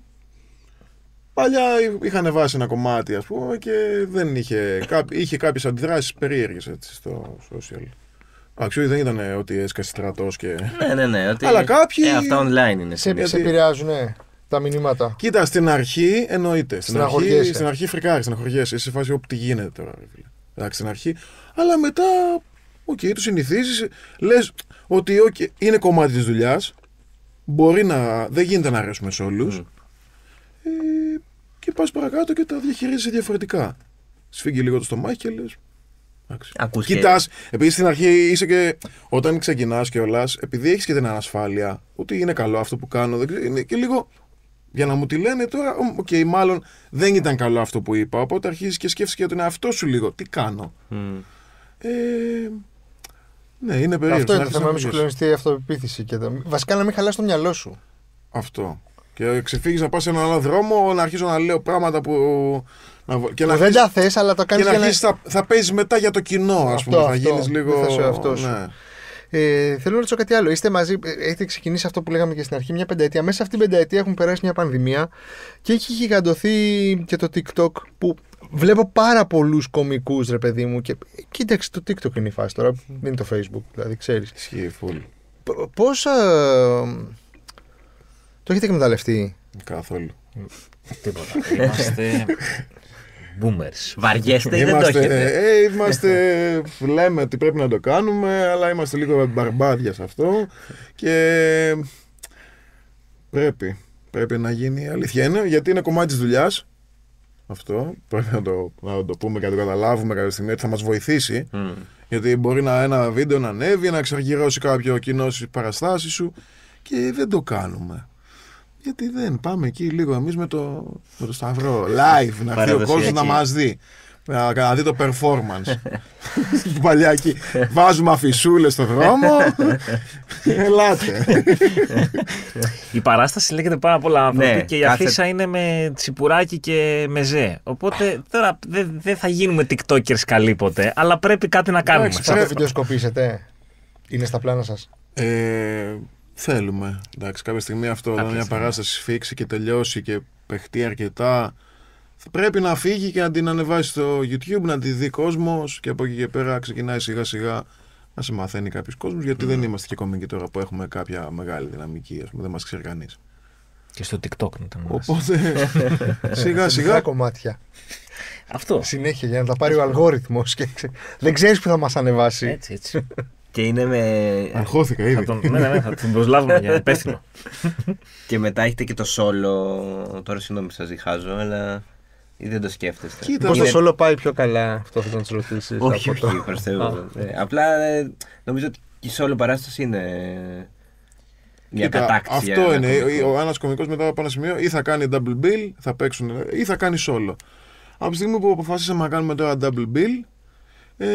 παλιά είχαν βάσει ένα κομμάτι, ας πούμε, και δεν είχε, κά, είχε κάποιες αντιδράσεις περίεργες έτσι, στο social. Αξιότι δεν ήταν ότι έσκασε στρατός και... Ναι, ναι, ναι. Ότι... Αλλά κάποιοι- Ε, αυτά online είναι. Σε, συνήθως. σε επηρεάζουνε τα μηνύματα. Κοίτα, στην αρχή εννοείται. Στην αρχή, Στεναχωριέσαι. στην αρχή φρικάρεις, στεναχωριέσαι. Είσαι σε φάση όπου τι γίνεται τώρα. Ρε φίλε. Εντάξει, στην αρχή. Αλλά μετά, οκ, okay, το συνηθίζεις. Λες ότι okay, είναι κομμάτι της δουλειάς. Μπορεί να. Δεν γίνεται να αρέσουμε σε όλους. Mm. Ε, και πας παρακάτω και τα διαχειρίζεσαι διαφορετικά. Σφίγγει λίγο το στομάχι και λες. εντάξει. Ακούς και- Κοιτάς, επειδή στην αρχή είσαι και. Όταν ξεκινάς κιόλας, επειδή έχεις και την ανασφάλεια, ότι είναι καλό αυτό που κάνω, δεν ξέρω, είναι και λίγο. Για να μου τη λένε τώρα, οκ, okay, μάλλον δεν ήταν καλό αυτό που είπα. Οπότε αρχίζεις και σκέφτεσαι για τον εαυτό σου λίγο. Τι κάνω. Μμ. Ε, ναι, είναι περίεργο. Αυτό είναι να το θέμα, μη αρχίσεις σου να κλονιστεί η αυτοπεποίθηση. Και το... Βασικά να μην χαλάς το μυαλό σου. Αυτό. Και ξεφύγεις να πας σε έναν άλλο δρόμο, να αρχίσω να λέω πράγματα που. Να... βο- Και να Που δεν αρχίσεις, τα θες, αλλά το και κάνεις να για να... αρχίσεις θα, θα παίζεις μετά για το κοινό, ας Αυτό, πούμε. Θα αυτό. γίνεις λίγο. Δεν θα είσαι ο εαυτός σου. Ναι. Ε, θέλω να ρωτήσω κάτι άλλο. Είστε μαζί, ε, έχετε ξεκινήσει αυτό που λέγαμε και στην αρχή, μια πενταετία. Μέσα σε αυτήν την πενταετία έχουν περάσει μια πανδημία και έχει γιγαντωθεί και το TikTok που βλέπω πάρα πολλούς κωμικούς, ρε παιδί μου. Και κοίταξε, το TikTok είναι η φάση τώρα, δεν είναι το Facebook, δηλαδή ξέρεις. Ισχύει, full. Π- Πώς ε, το έχετε εκμεταλλευτεί? Καθόλου. Τίποτα. Είμαστε boomers. Βαριέστε ή δεν το Είμαστε, έχετε. ε, είμαστε, λέμε ότι πρέπει να το κάνουμε, αλλά είμαστε λίγο μπαρμπάδια σε αυτό και πρέπει, πρέπει να γίνει, η αλήθεια είναι, γιατί είναι κομμάτι της δουλειάς. Αυτό πρέπει να το, να το πούμε και να το καταλάβουμε κάποια στιγμή ότι θα μας βοηθήσει. Μμ. Γιατί μπορεί να ένα βίντεο να ανέβει, να εξαργυρώσει κάποιο κοινό στις παραστάσεις σου και δεν το κάνουμε. Γιατί δεν πάμε εκεί λίγο εμείς με το, με το σταυρό live, να έρθει ο κόσμος να μας δει. Να, να δει το performance. Στην παλιά εκεί. Βάζουμε αφισούλες στο δρόμο. Ελάτε. Η παράσταση λέγεται πάρα πολλά άνθρωποι Ναι, και η κάθε- αφίσα είναι με τσιπουράκι και μεζέ. Οπότε τώρα δεν δεν θα γίνουμε TikTokers καλοί ποτέ, αλλά πρέπει κάτι να κάνουμε. Εντάξει, Θα το Πρέπει- βιντεοσκοπήσετε? Είναι στα πλάνα σας? Ε, θέλουμε. Εντάξει, κάποια στιγμή αυτό, όταν Κάποια μια στιγμή. παράσταση σφίξει και τελειώσει και παιχτεί αρκετά, θα πρέπει να φύγει και να την ανεβάσει στο YouTube, να τη δει κόσμος και από εκεί και πέρα ξεκινάει σιγά σιγά να σε μαθαίνει κάποιος κόσμος, γιατί δεν είμαστε και κομικοί τώρα που έχουμε κάποια μεγάλη δυναμική, ας πούμε, δεν μας ξέρει κανείς. Και στο TikTok να ήταν μας. Οπότε σιγά Σιγά σιγά κομμάτια. Αυτό. Συνέχεια για να τα πάρει ο αλγόριθμος και ξε- δεν ξέρεις που θα μας ανεβάσει. Έτσι, έτσι. Και είναι με. αγχώθηκα θα ήδη. τον, ναι, ναι, ναι, θα τον προσλάβουμε για υπεύθυνο. Και μετά έχετε και το solo. Τώρα συγγνώμη σας διχάζω, αλλά. Ή δεν το σκέφτεστε. Κοίτα, Πώς Είναι- το solo πάει πιο καλά, αυτό θα τον τους ρωτήσεις. Όχι, από το- όχι, προς Θεού. Ε, Απλά ε, νομίζω ότι η solo παράσταση είναι μια Κοίτα, κατάκτηση. αυτό για είναι. ένα κωμικό. Ο ένας κωμικός μετά από ένα σημείο ή θα κάνει double bill, θα παίξουν, ή θα κάνει solo. Από τη στιγμή που αποφασίσαμε να κάνουμε τώρα double bill, ε,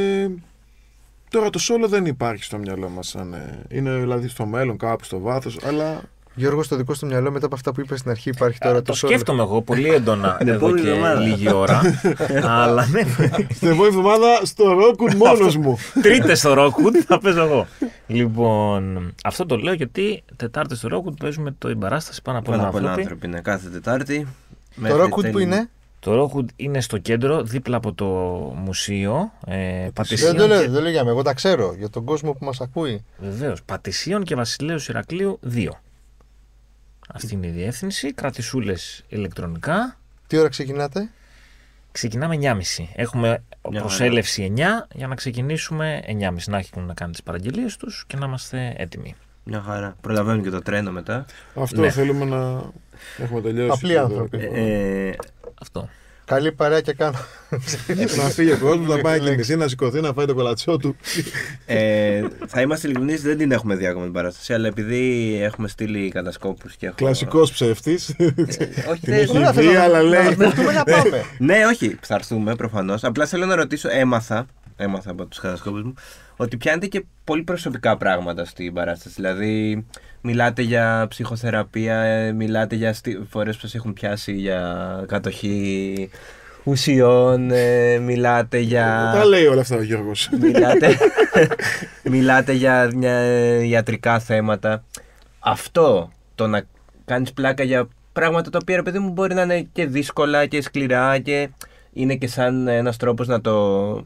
τώρα το solo δεν υπάρχει στο μυαλό μας. Σαν, ε, είναι δηλαδή στο μέλλον, κάπου στο βάθος, αλλά Γιώργο, στο δικό σου μυαλό, μετά από αυτά που είπες στην αρχή, υπάρχει τώρα Το το solo. σκέφτομαι εγώ πολύ έντονα Την εδώ επόμενη και εβδομάδα. λίγη ώρα. Αλλά ναι, την επόμενη εβδομάδα στο Rockwood μόνος μου. τρίτε στο Rockwood θα παίζω εγώ. Λοιπόν, αυτό το λέω γιατί Τετάρτη στο Rockwood παίζουμε το παράσταση πάνω από Πάνω ένα από ένα άνθρωποι. άνθρωπο είναι κάθε Τετάρτη. Το μέχρι Rockwood τέλη- που είναι? Το Rockwood είναι στο κέντρο, δίπλα από το μουσείο ε, Δεν Πατησίων. το λέω, και... δεν το λέω για μένα, εγώ τα ξέρω. Για τον κόσμο που μας ακούει. Βεβαίως, Πατησίων και Βασιλέως Ηρακλείου δύο. Αυτή είναι η διεύθυνση. Κρατησούλες ηλεκτρονικά. Τι ώρα ξεκινάτε? Ξεκινάμε εννιά και μισή. Έχουμε Μια προσέλευση εννιά για να ξεκινήσουμε εννιά και μισή. Να έχουν να κάνουν τις παραγγελίες τους και να είμαστε έτοιμοι. Μια χαρά. Προλαβαίνουν και το τρένο μετά. Αυτό Ναι. θέλουμε να έχουμε τελειώσει. Απλοί άνθρωποι. Ε, Αυτό. Καλή παρέα και κάνω. Να φύγει ο κόσμος, να πάει και μισή, να σηκωθεί, να φάει το κολατσό του. ε, θα είμαστε ειλικρινείς, δεν την έχουμε δει ακόμα την παράσταση, αλλά επειδή έχουμε στείλει κατασκόπους και έχω... Κλασικός ψεύτης. Ε, όχι, Την δεν- έχει Ωραία, δει, θέλω αλλά να- λέει. να δεχτούμε να πάμε. Ναι, όχι, θα έρθουμε προφανώς. Απλά θέλω να ρωτήσω, έμαθα, έμαθα από τους κατασκόπους μου, ότι πιάνετε και πολύ προσωπικά πράγματα στην παράσταση. Δηλαδή, μιλάτε για ψυχοθεραπεία, ε, μιλάτε για στι... φορές που σας έχουν πιάσει για κατοχή ουσιών, ε, μιλάτε για... Τα λέει όλα αυτά ο Γιώργος. μιλάτε, μιλάτε για μια, ε, ιατρικά θέματα. Αυτό, το να κάνεις πλάκα για πράγματα τα οποία, ρε παιδί μου, μπορεί να είναι και δύσκολα και σκληρά και είναι και σαν ένας τρόπος να το...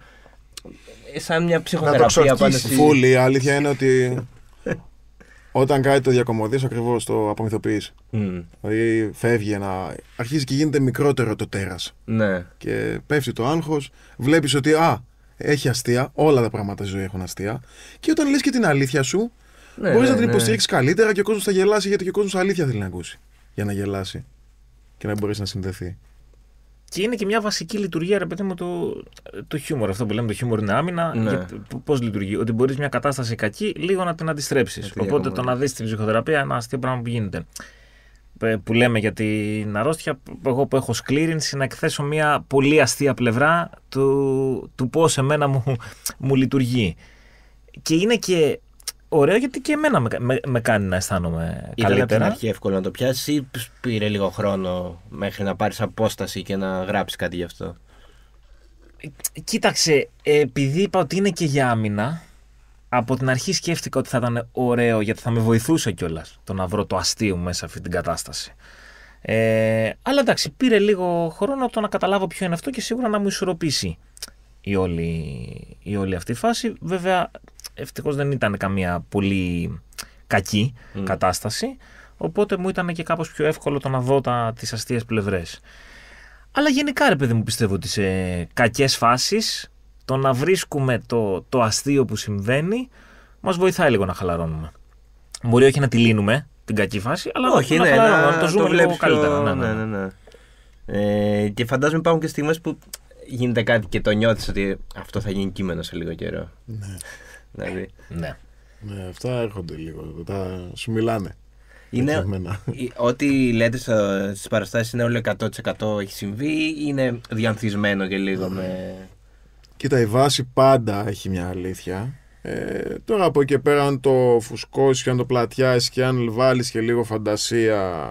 σαν μια ψυχοθεραπεία ξορκίσεις. πάνω στη... Φούλη, η αλήθεια είναι ότι όταν κάτι το διακομωδείς ακριβώς το απομυθοποιείς. Μμ, Δηλαδή φεύγει ένα. Αρχίζει και γίνεται μικρότερο το τέρας. ναι. Και πέφτει το άγχος, βλέπεις ότι α, έχει αστεία, όλα τα πράγματα στη ζωή έχουν αστεία. Και όταν λες και την αλήθεια σου, Ναι, μπορείς ναι, να την ναι. υποστηρίξεις καλύτερα και ο κόσμος θα γελάσει γιατί και ο κόσμος αλήθεια θέλει να ακούσει. Για να γελάσει και να μπορέσει να συνδεθεί. Και είναι και μια βασική λειτουργία, ρε παιδί μου, του, του χιούμορ. Αυτό που λέμε το χιούμορ είναι άμυνα. Ναι. Πώς λειτουργεί? Ότι μπορείς μια κατάσταση κακή λίγο να την αντιστρέψεις. Να τη Οπότε το διακομωδείς. να δεις την ψυχοθεραπεία ένα αστείο πράγμα που γίνεται. Ε, Που λέμε για την αρρώστια, εγώ που έχω σκλήρινση, να εκθέσω μια πολύ αστεία πλευρά του, του πώς εμένα μου, μου λειτουργεί. Και είναι και ωραίο γιατί και εμένα με, με, με κάνει να αισθάνομαι Ήταν από την καλύτερα. αρχή εύκολο να το πιάσεις ή πήρε λίγο χρόνο μέχρι να πάρεις απόσταση και να γράψεις κάτι γι' αυτό? Κοίταξε, επειδή είπα ότι είναι και για άμυνα, από την αρχή σκέφτηκα ότι θα ήταν ωραίο γιατί θα με βοηθούσε κιόλας το να βρω το αστείο μου μέσα σε αυτή την κατάσταση. Ε, αλλά εντάξει, πήρε λίγο χρόνο το να καταλάβω ποιο είναι αυτό και σίγουρα να μου ισορροπήσει η όλη, η όλη αυτή φάση. Βέβαια, ευτυχώς δεν ήταν καμία πολύ κακή Mm. κατάσταση, οπότε μου ήταν και κάπως πιο εύκολο το να δω τα, τις αστείες πλευρές. Αλλά γενικά, ρε παιδί μου, πιστεύω ότι σε κακές φάσεις το να βρίσκουμε το, το αστείο που συμβαίνει μας βοηθάει λίγο να χαλαρώνουμε. Μπορεί όχι να τη λύνουμε την κακή φάση, αλλά Όχι, να ναι, χαλαρώνουμε, να να το ζούμε λίγο βλέπεις καλύτερα. πιο- Ναι, ναι, ναι, ναι, ναι. Ε, και φαντάζομαι υπάρχουν και στιγμές που γίνεται κάτι και το νιώθεις ότι αυτό θα γίνει κείμενο σε λίγο καιρό. Ναι. Δηλαδή, ναι. Ναι, αυτά έρχονται λίγο. Τα σου μιλάνε. είναι, Έτσι, εμένα. η- ό,τι λέτε στο- στις παραστάσεις είναι όλο εκατό τοις εκατό έχει συμβεί ή είναι διανθισμένο και λίγο με... Κοίτα, η βάση πάντα έχει μια αλήθεια. Ε, τώρα από εκεί πέρα, αν το φουσκώσεις και αν το πλατιάσεις και αν βάλεις και λίγο φαντασία.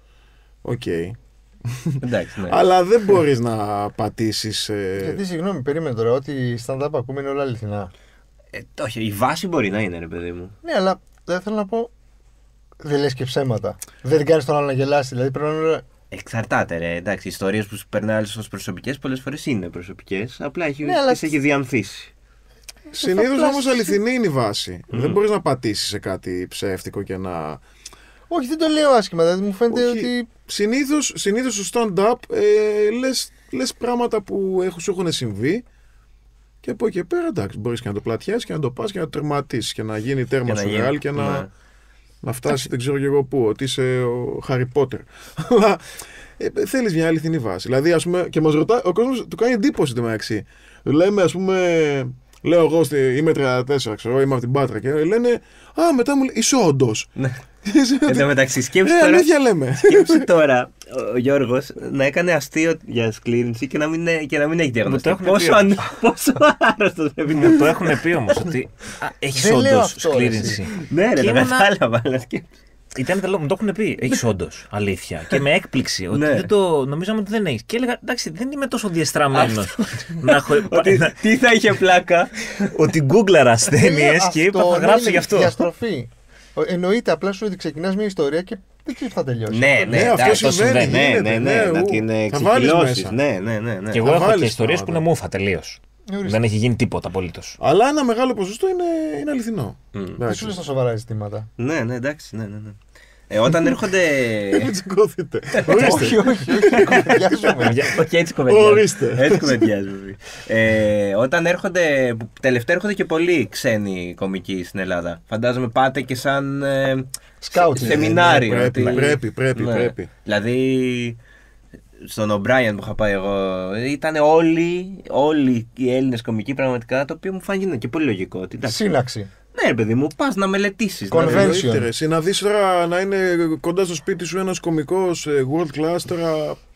Οκ. Εντάξει, ναι. Αλλά δεν μπορείς να πατήσεις. ε, Γιατί, συγγνώμη, περίμενε τώρα, ότι stand-up ακούμε είναι όλα αληθινά. Ε, όχι, η βάση μπορεί να είναι, ρε παιδί μου. Ναι, αλλά δεν θέλω να πω. Δεν λες και ψέματα. Δεν κάνει τον άλλο να γελάσει. Δηλαδή πρέπει να είναι. Εξαρτάται, ρε. Εντάξει, οι ιστορίες που σου περνάει άλλες ως προσωπικές πολλές φορές είναι προσωπικές. Απλά έχει, Ναι, αλλά- τις έχει διανθίσει. Συνήθως απλά όμως συ- αληθινή είναι η βάση. Δεν μπορείς να πατήσεις σε κάτι ψεύτικο και να. Όχι, δεν το λέω άσχημα. Δηλαδή μου φαίνεται Όχι. ότι. Συνήθως, συνήθως στο stand-up ε, λες, λες πράγματα που έχουν, σου έχουν συμβεί και από εκεί πέρα εντάξει μπορείς και να το πλατιάσεις και να το πας και να το τερματίσεις και να γίνει τέρμα Και να σου γίνει- ρεάλ και να, ναι. να φτάσει δεν ξέρω και εγώ πού, ότι είσαι ο Χάρι Πότερ. Αλλά ε, θέλεις μια αληθινή βάση. Δηλαδή ας πούμε και μας ρωτάει, ο κόσμος του κάνει εντύπωση το μεταξύ. Του λέμε ας πούμε, λέω εγώ στη, είμαι τριάντα τέσσερα ξέρω, είμαι από την Πάτρα και λένε α μετά μου λέει είσαι όντως. Ναι. Εν τω μεταξύ, σκέψου Ε, τώρα, αλήθεια λέμε. σκέψου τώρα ο- ο Γιώργος να έκανε αστείο για σκλήρινση και να μην, ε- και να μην έχει διαγνωστεί. το έχουν Πόσο, πει αν, πόσο άρρωστος πρέπει να Μου είναι. το έχουν πει όμως ότι έχει Δεν λέω όντως αυτό, σκλήρινση. Ναι, ρε, Και το ήμουνα- κατάλαβα. Αλλά σκέψου. Ήταν τελό, μου το έχουν πει. Έχει όντως αλήθεια. Και με έκπληξη ότι Ναι. δεν το νομίζαμε ότι δεν έχει. Και έλεγα εντάξει, δεν είμαι τόσο διεστραμμένο. να έχω. Ότι να- τι θα είχε πλάκα. ότι γκούγκλαρα ασθένειε Αυτό και είπα θα δεν γράψω είναι γι' αυτό. Διαστροφή. Ο- Εννοείται απλά σου ότι ξεκινά μια ιστορία και δεν ξέρει που θα τελειώσει. Ναι, ναι, Ναι, αυτό αυτό συμβαίνει, συμβαίνει. Ναι, γίνεται, ναι, ναι, ναι, να ου, την θα βάλεις εξοικειώσεις. μέσα. Ναι, ναι, ναι, ναι. Και εγώ Θα έχω βάλεις και ιστορίε που πράγματα. είναι μούφα τελείω. Ορίστε. Δεν έχει γίνει τίποτα απολύτω. Αλλά ένα μεγάλο ποσοστό είναι, είναι αληθινό. Μμ. Δεν Εντάξει. σου λες τα σοβαρά ζητήματα. Ναι, ναι, εντάξει, ναι, ναι, ναι. Ε, όταν έρχονται. Δεν τσικώθητε. Όχι, όχι, όχι. Κοβεντιάζουμε. Όχι, έτσι κοβεντιάζουμε. Ορίστε. Έτσι κοβεντιάζουμε. Ε, όταν έρχονται. Τελευταία έρχονται και πολλοί ξένοι κομικοί στην Ελλάδα. Φαντάζομαι πάτε και σαν. Ε, Σκάουτ. σε- σεμινάριο. Πρέπει, ότι- πρέπει, πρέπει, Ναι. πρέπει. Δηλαδή. Στον O'Brien που είχα πάει εγώ, ήταν όλοι, όλοι οι Έλληνες κομικοί πραγματικά, το οποίο μου φάνηκε και πολύ λογικό. Ότι, εντάξει, Σύναξη. ναι, ρε παιδί μου, πας να μελετήσεις. Convention. να- Εννοείται, ρε. Εσύ να δεις τώρα να είναι κοντά στο σπίτι σου ένας κωμικός ε, world class τώρα.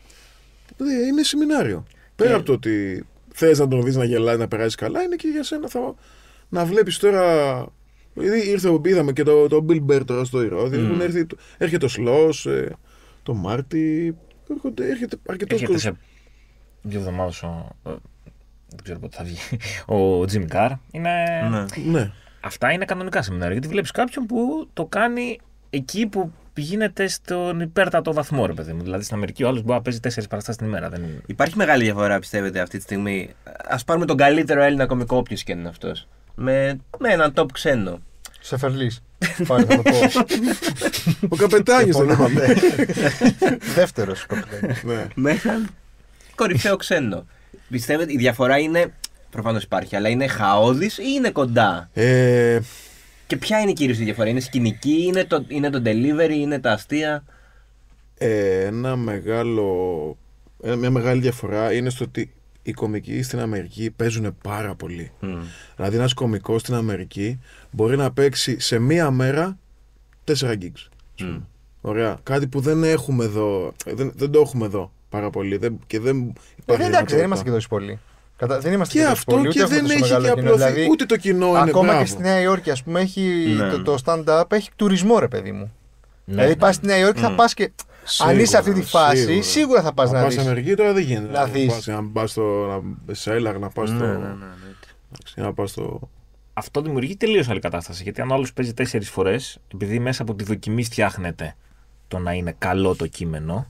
ε, Είναι σεμινάριο. Πέρα Και- από το ότι θες να τον δεις να γελάει, να περάσει καλά, είναι και για σένα θα... να βλέπεις τώρα. Δηλαδή ήρθε, είδαμε και το, το Bill Burr τώρα στο Ηρώδη. Mm. Έχουν έρθει, έρχεται ο Σλός, ε, το Μάρτι. Έρχονται, έρχεται αρκετός Έρχεται κόσμος. σε δύο εβδομάδες ο. ε, Δεν ξέρω πότε θα βγει. Ο Jim Carr. Είναι... Ναι. Ναι. Αυτά είναι κανονικά σεμινάρια. Γιατί βλέπει κάποιον που το κάνει εκεί που γίνεται στον υπέρτατο βαθμό, ρε παιδί μου. Δηλαδή στην Αμερική ο άλλο μπορεί να παίζει τέσσερις παραστάσεις την ημέρα. Δεν... Υπάρχει μεγάλη διαφορά, πιστεύετε, αυτή τη στιγμή. Ας πάρουμε τον καλύτερο Έλληνα κωμικό, όποιος και είναι αυτός. Με, με έναν top ξένο. Σεφερλής. Πάλι θα το πω. Ο Καπετάνιος δεν Επωνύμω, είπαμε. ναι. Δεύτερος καπιτάνιος. Ναι. Με έναν κορυφαίο ξένο. Πιστεύετε, η διαφορά είναι. Προφανώς υπάρχει, αλλά είναι χαόδης ή είναι κοντά. Ε, Και ποια είναι κυρίως η διαφορά, είναι σκηνική, είναι το, είναι το delivery, είναι τα αστεία. ε, ένα μεγάλο, ε, μια μεγάλη διαφορά είναι στο ότι οι κομικοί στην Αμερική παίζουν πάρα πολύ. Mm. Δηλαδή ένας κομικός στην Αμερική μπορεί να παίξει σε μία μέρα τέσσερα gigs. Mm. Ωραία. Κάτι που δεν έχουμε εδώ, δεν, δεν το έχουμε εδώ πάρα πολύ. Δεν, και δεν Ε, υπάρχει δεν, εντάξει, δεν δυνατότητα. είμαστε και τόσο πολλοί. Κατα... Δεν είμαστε Και τόσο αυτό πολλοί, ούτε και έχουμε δεν τόσο έχει μεγάλο και κοινό. απλωθεί. Δηλαδή, Ούτε το κοινό είναι ακόμα μπράβο. και στη Νέα Υόρκη, ας πούμε, έχει Ναι. το, το stand-up έχει τουρισμό, ρε παιδί μου. Ναι, δηλαδή, ναι. πας στη Νέα Υόρκη, θα Mm. πας και. Αν είσαι σε αυτή τη φάση, σίγουρα, σίγουρα. θα πας να, να δεις. πας στην Αμερική τώρα δεν γίνεται. Να δεις. πας, να πας στο. Να, σε έλαγ, να πας Ναι, στο. ναι, ναι, ναι. εντάξει, να πας στο. Αυτό δημιουργεί τελείως άλλη κατάσταση. Γιατί αν ο άλλος παίζει τέσσερις φορές, επειδή μέσα από τη δοκιμή φτιάχνεται το να είναι καλό το κείμενο,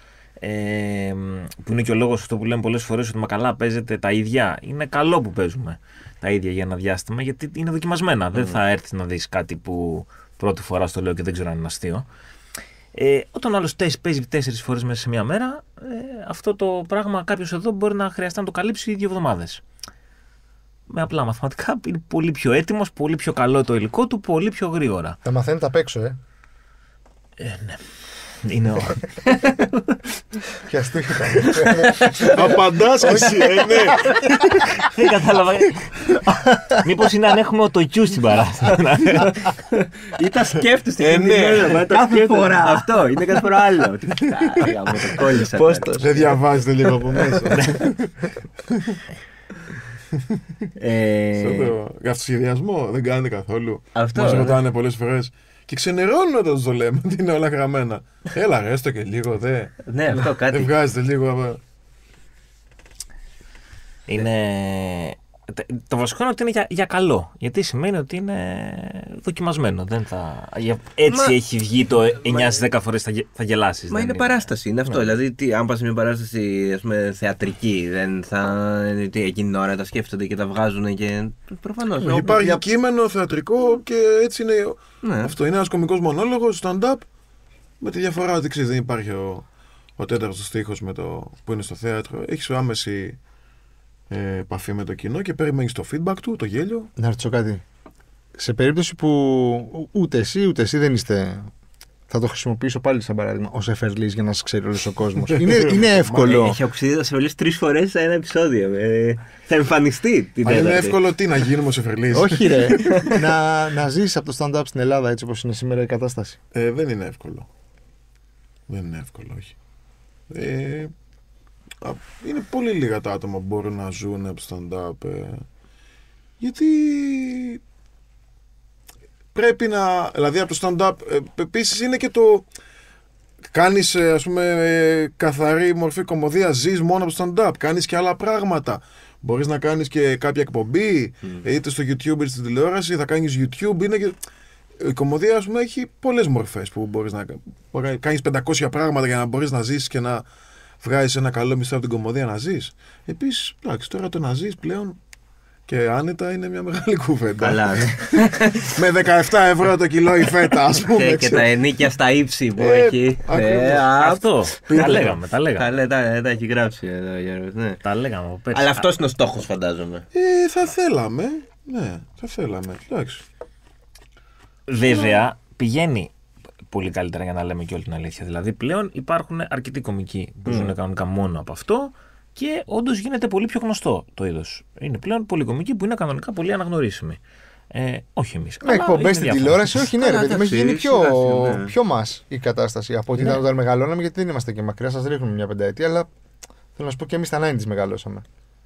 ε, που είναι και ο λόγος αυτό που λέμε πολλές φορές ότι μα καλά παίζετε τα ίδια. Είναι καλό που παίζουμε τα ίδια για ένα διάστημα, γιατί είναι δοκιμασμένα. Δεν θα έρθεις να δεις κάτι που πρώτη φορά στο λέω και δεν ξέρω αν είναι αστείο. Ε, όταν ο άλλος παίζει τέσσερις φορές μέσα σε μία μέρα, ε, αυτό το πράγμα κάποιος εδώ μπορεί να χρειαστεί να το καλύψει δύο εβδομάδες. Με απλά μαθηματικά είναι πολύ πιο έτοιμος, πολύ πιο καλό το υλικό του, πολύ πιο γρήγορα. Τα μαθαίνετε απ' έξω, ε. Είναι ο... Πιαστού ήταν. Απαντάς εσύ, ε, ναι. Δεν κατάλαβα. Μήπως είναι αν έχουμε το Q στην παράσταση. Ή τα σκέφτεσαι. Ε, ναι. Κάθε φορά. Αυτό, είναι κάθε φορά άλλο. Ότι, «Α, μου το κόλλησα Πώς τώρα». το... Δεν διαβάζετε λίγο από μέσα. Ε, Αυτό το- Για αυτοσχεδιασμό δεν κάνετε καθόλου. Αυτό, Μας ναι. ρωτάνε πολλές φορές. Και ξενερώνουν όταν τους το λέμε ότι είναι όλα γραμμένα. Έλα, ρε, έστω και λίγο, δε. Ναι, αυτό Δεν κάτι. βγάζετε λίγο. από- Είναι... Το βασικό είναι ότι είναι για, για καλό. Γιατί σημαίνει ότι είναι δοκιμασμένο. Δεν θα... για- Έτσι Μα- έχει βγει το εννιά στις δέκα φορές θα, γε- θα γελάσεις. Μα δεν είναι παράσταση, είναι αυτό. Δηλαδή, τι, αν πα σε μια παράσταση ας πούμε, θεατρική, δεν θα. Τι, εκείνη την ώρα τα σκέφτονται και τα βγάζουν και. Προφανώ. Υπάρχει κείμενο, θεατρικό και έτσι είναι. Ναι. Αυτό είναι ένας κωμικός μονόλογος, stand-up. Με τη διαφορά ότι ξέρεις, δεν υπάρχει ο, ο τέταρτος στίχος με το, που είναι στο θέατρο. Έχεις άμεση ε, επαφή με το κοινό και περιμένεις το feedback του, το γέλιο. Να ρωτήσω κάτι. Σε περίπτωση που ούτε εσύ ούτε εσύ δεν είστε. Θα το χρησιμοποιήσω πάλι σαν παράδειγμα ω Εφερλής για να σας ξέρει όλος ο κόσμος. είναι, είναι εύκολο. Έχει οξυδίδα σε όλες τρεις φορές σε ένα επεισόδιο. Ε, θα εμφανιστεί την Αν είναι τέταρτη. εύκολο τι να γίνουμε σε Εφερλής. Όχι, ρε. να, να ζήσεις από το stand-up στην Ελλάδα έτσι όπως είναι σήμερα η κατάσταση. Ε, δεν είναι εύκολο. Δεν είναι εύκολο, όχι. Ε, α, είναι πολύ λίγα τα άτομα που μπορούν να ζουν από stand-up. Ε, γιατί πρέπει να... Δηλαδή από το stand-up ε, επίσης είναι και το... Κάνεις ε, ας πούμε ε, καθαρή μορφή κωμωδία, ζεις μόνο από το stand-up. Κάνεις και άλλα πράγματα. Μπορείς να κάνεις και κάποια εκπομπή, Mm. είτε στο YouTube είτε στην τηλεόραση, θα κάνεις YouTube. Είναι και... Η κωμωδία, ας πούμε, έχει πολλές μορφές που μπορείς να μπορεί να κάνεις πεντακόσια πράγματα για να μπορείς να ζήσεις και να βγάζεις ένα καλό μισθό από την κωμωδία να ζεις. Επίσης, εντάξει, τώρα το να ζεις πλέον Και άνετα είναι μια μεγάλη κουβέντα. Καλά, ναι. Με δεκαεπτά ευρώ το κιλό η φέτα, ας πούμε. Και, και τα ενίκια στα ύψη που Ε, έχει. ακριβώς. Ε, α, Αυτό. Τα λέγαμε, τα λέγαμε. Τα, λέ- τα, τα έχει γράψει εδώ ο Γιώργος, ναι. Τα λέγαμε από πέρσι. Αλλά αυτός είναι ο στόχος, φαντάζομαι. Ε, θα θέλαμε. Ναι, θα θέλαμε. Εντάξει. Βέβαια, πηγαίνει πολύ καλύτερα για να λέμε και όλη την αλήθεια. Δηλαδή, πλέον υπάρχουν αρκετοί κομικοί που ζουν κανονικά μόνο από αυτό και όντως γίνεται πολύ πιο γνωστό το είδος. Είναι πλέον πολλοί κομικοί που είναι κανονικά πολύ αναγνωρίσιμοι. Ε, όχι εμείς. Με εκπομπές στην τηλεόραση, όχι, ναι, ρε παιδί, έχει γίνει πιο, σιγά, ναι. πιο μας η κατάσταση από ό,τι ήταν όταν μεγαλώναμε, γιατί δεν είμαστε και μακριά, σας ρίχνουμε μια πενταετία, αλλά θέλω να σου πω και εμείς τα ενενήντα μεγαλώσαμε.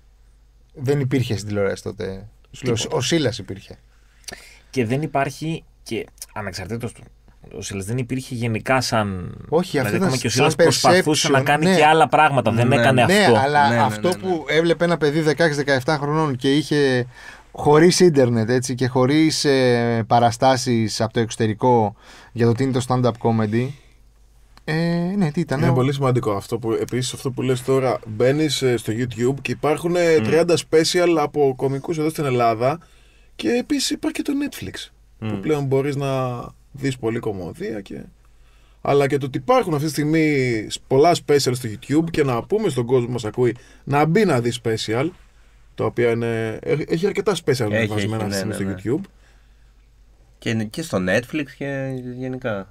Δεν υπήρχε στην τηλεόραση τότε. Σου λέω, ο Σίλας υπήρχε. Και δεν υπάρχει και ανεξαρτήτως του. Ο Σίλας δεν υπήρχε γενικά σαν. Όχι, αυτό ήταν και ο σαν Σίλας προσπαθούσε perception, να κάνει ναι. και άλλα πράγματα. Δεν Ναι, έκανε Ναι, αυτό. αλλά Ναι, ναι, αυτό ναι, ναι. που έβλεπε ένα παιδί δεκαέξι δεκαεπτά χρονών και είχε χωρίς ίντερνετ, έτσι, και χωρίς ε, παραστάσεις από το εξωτερικό για το τι είναι το stand-up comedy. Ε, ναι, τι ήταν. Είναι ο- πολύ σημαντικό αυτό που επίσης αυτό που λες τώρα. Μπαίνεις ε, στο YouTube και υπάρχουν ε, τριάντα special από κομικούς εδώ στην Ελλάδα και επίσης υπάρχει και το Netflix που πλέον μπορείς να δεις πολύ κομμωδία και... Αλλά και το ότι υπάρχουν αυτή τη στιγμή πολλά special στο YouTube και να πούμε στον κόσμο που μας ακούει να μπει να δει special, τα οποία είναι... έχει αρκετά special Έχει, βάζουμε έχει, αυτή τη στιγμή ναι, στο ναι. YouTube. Και, και στο Netflix και γενικά.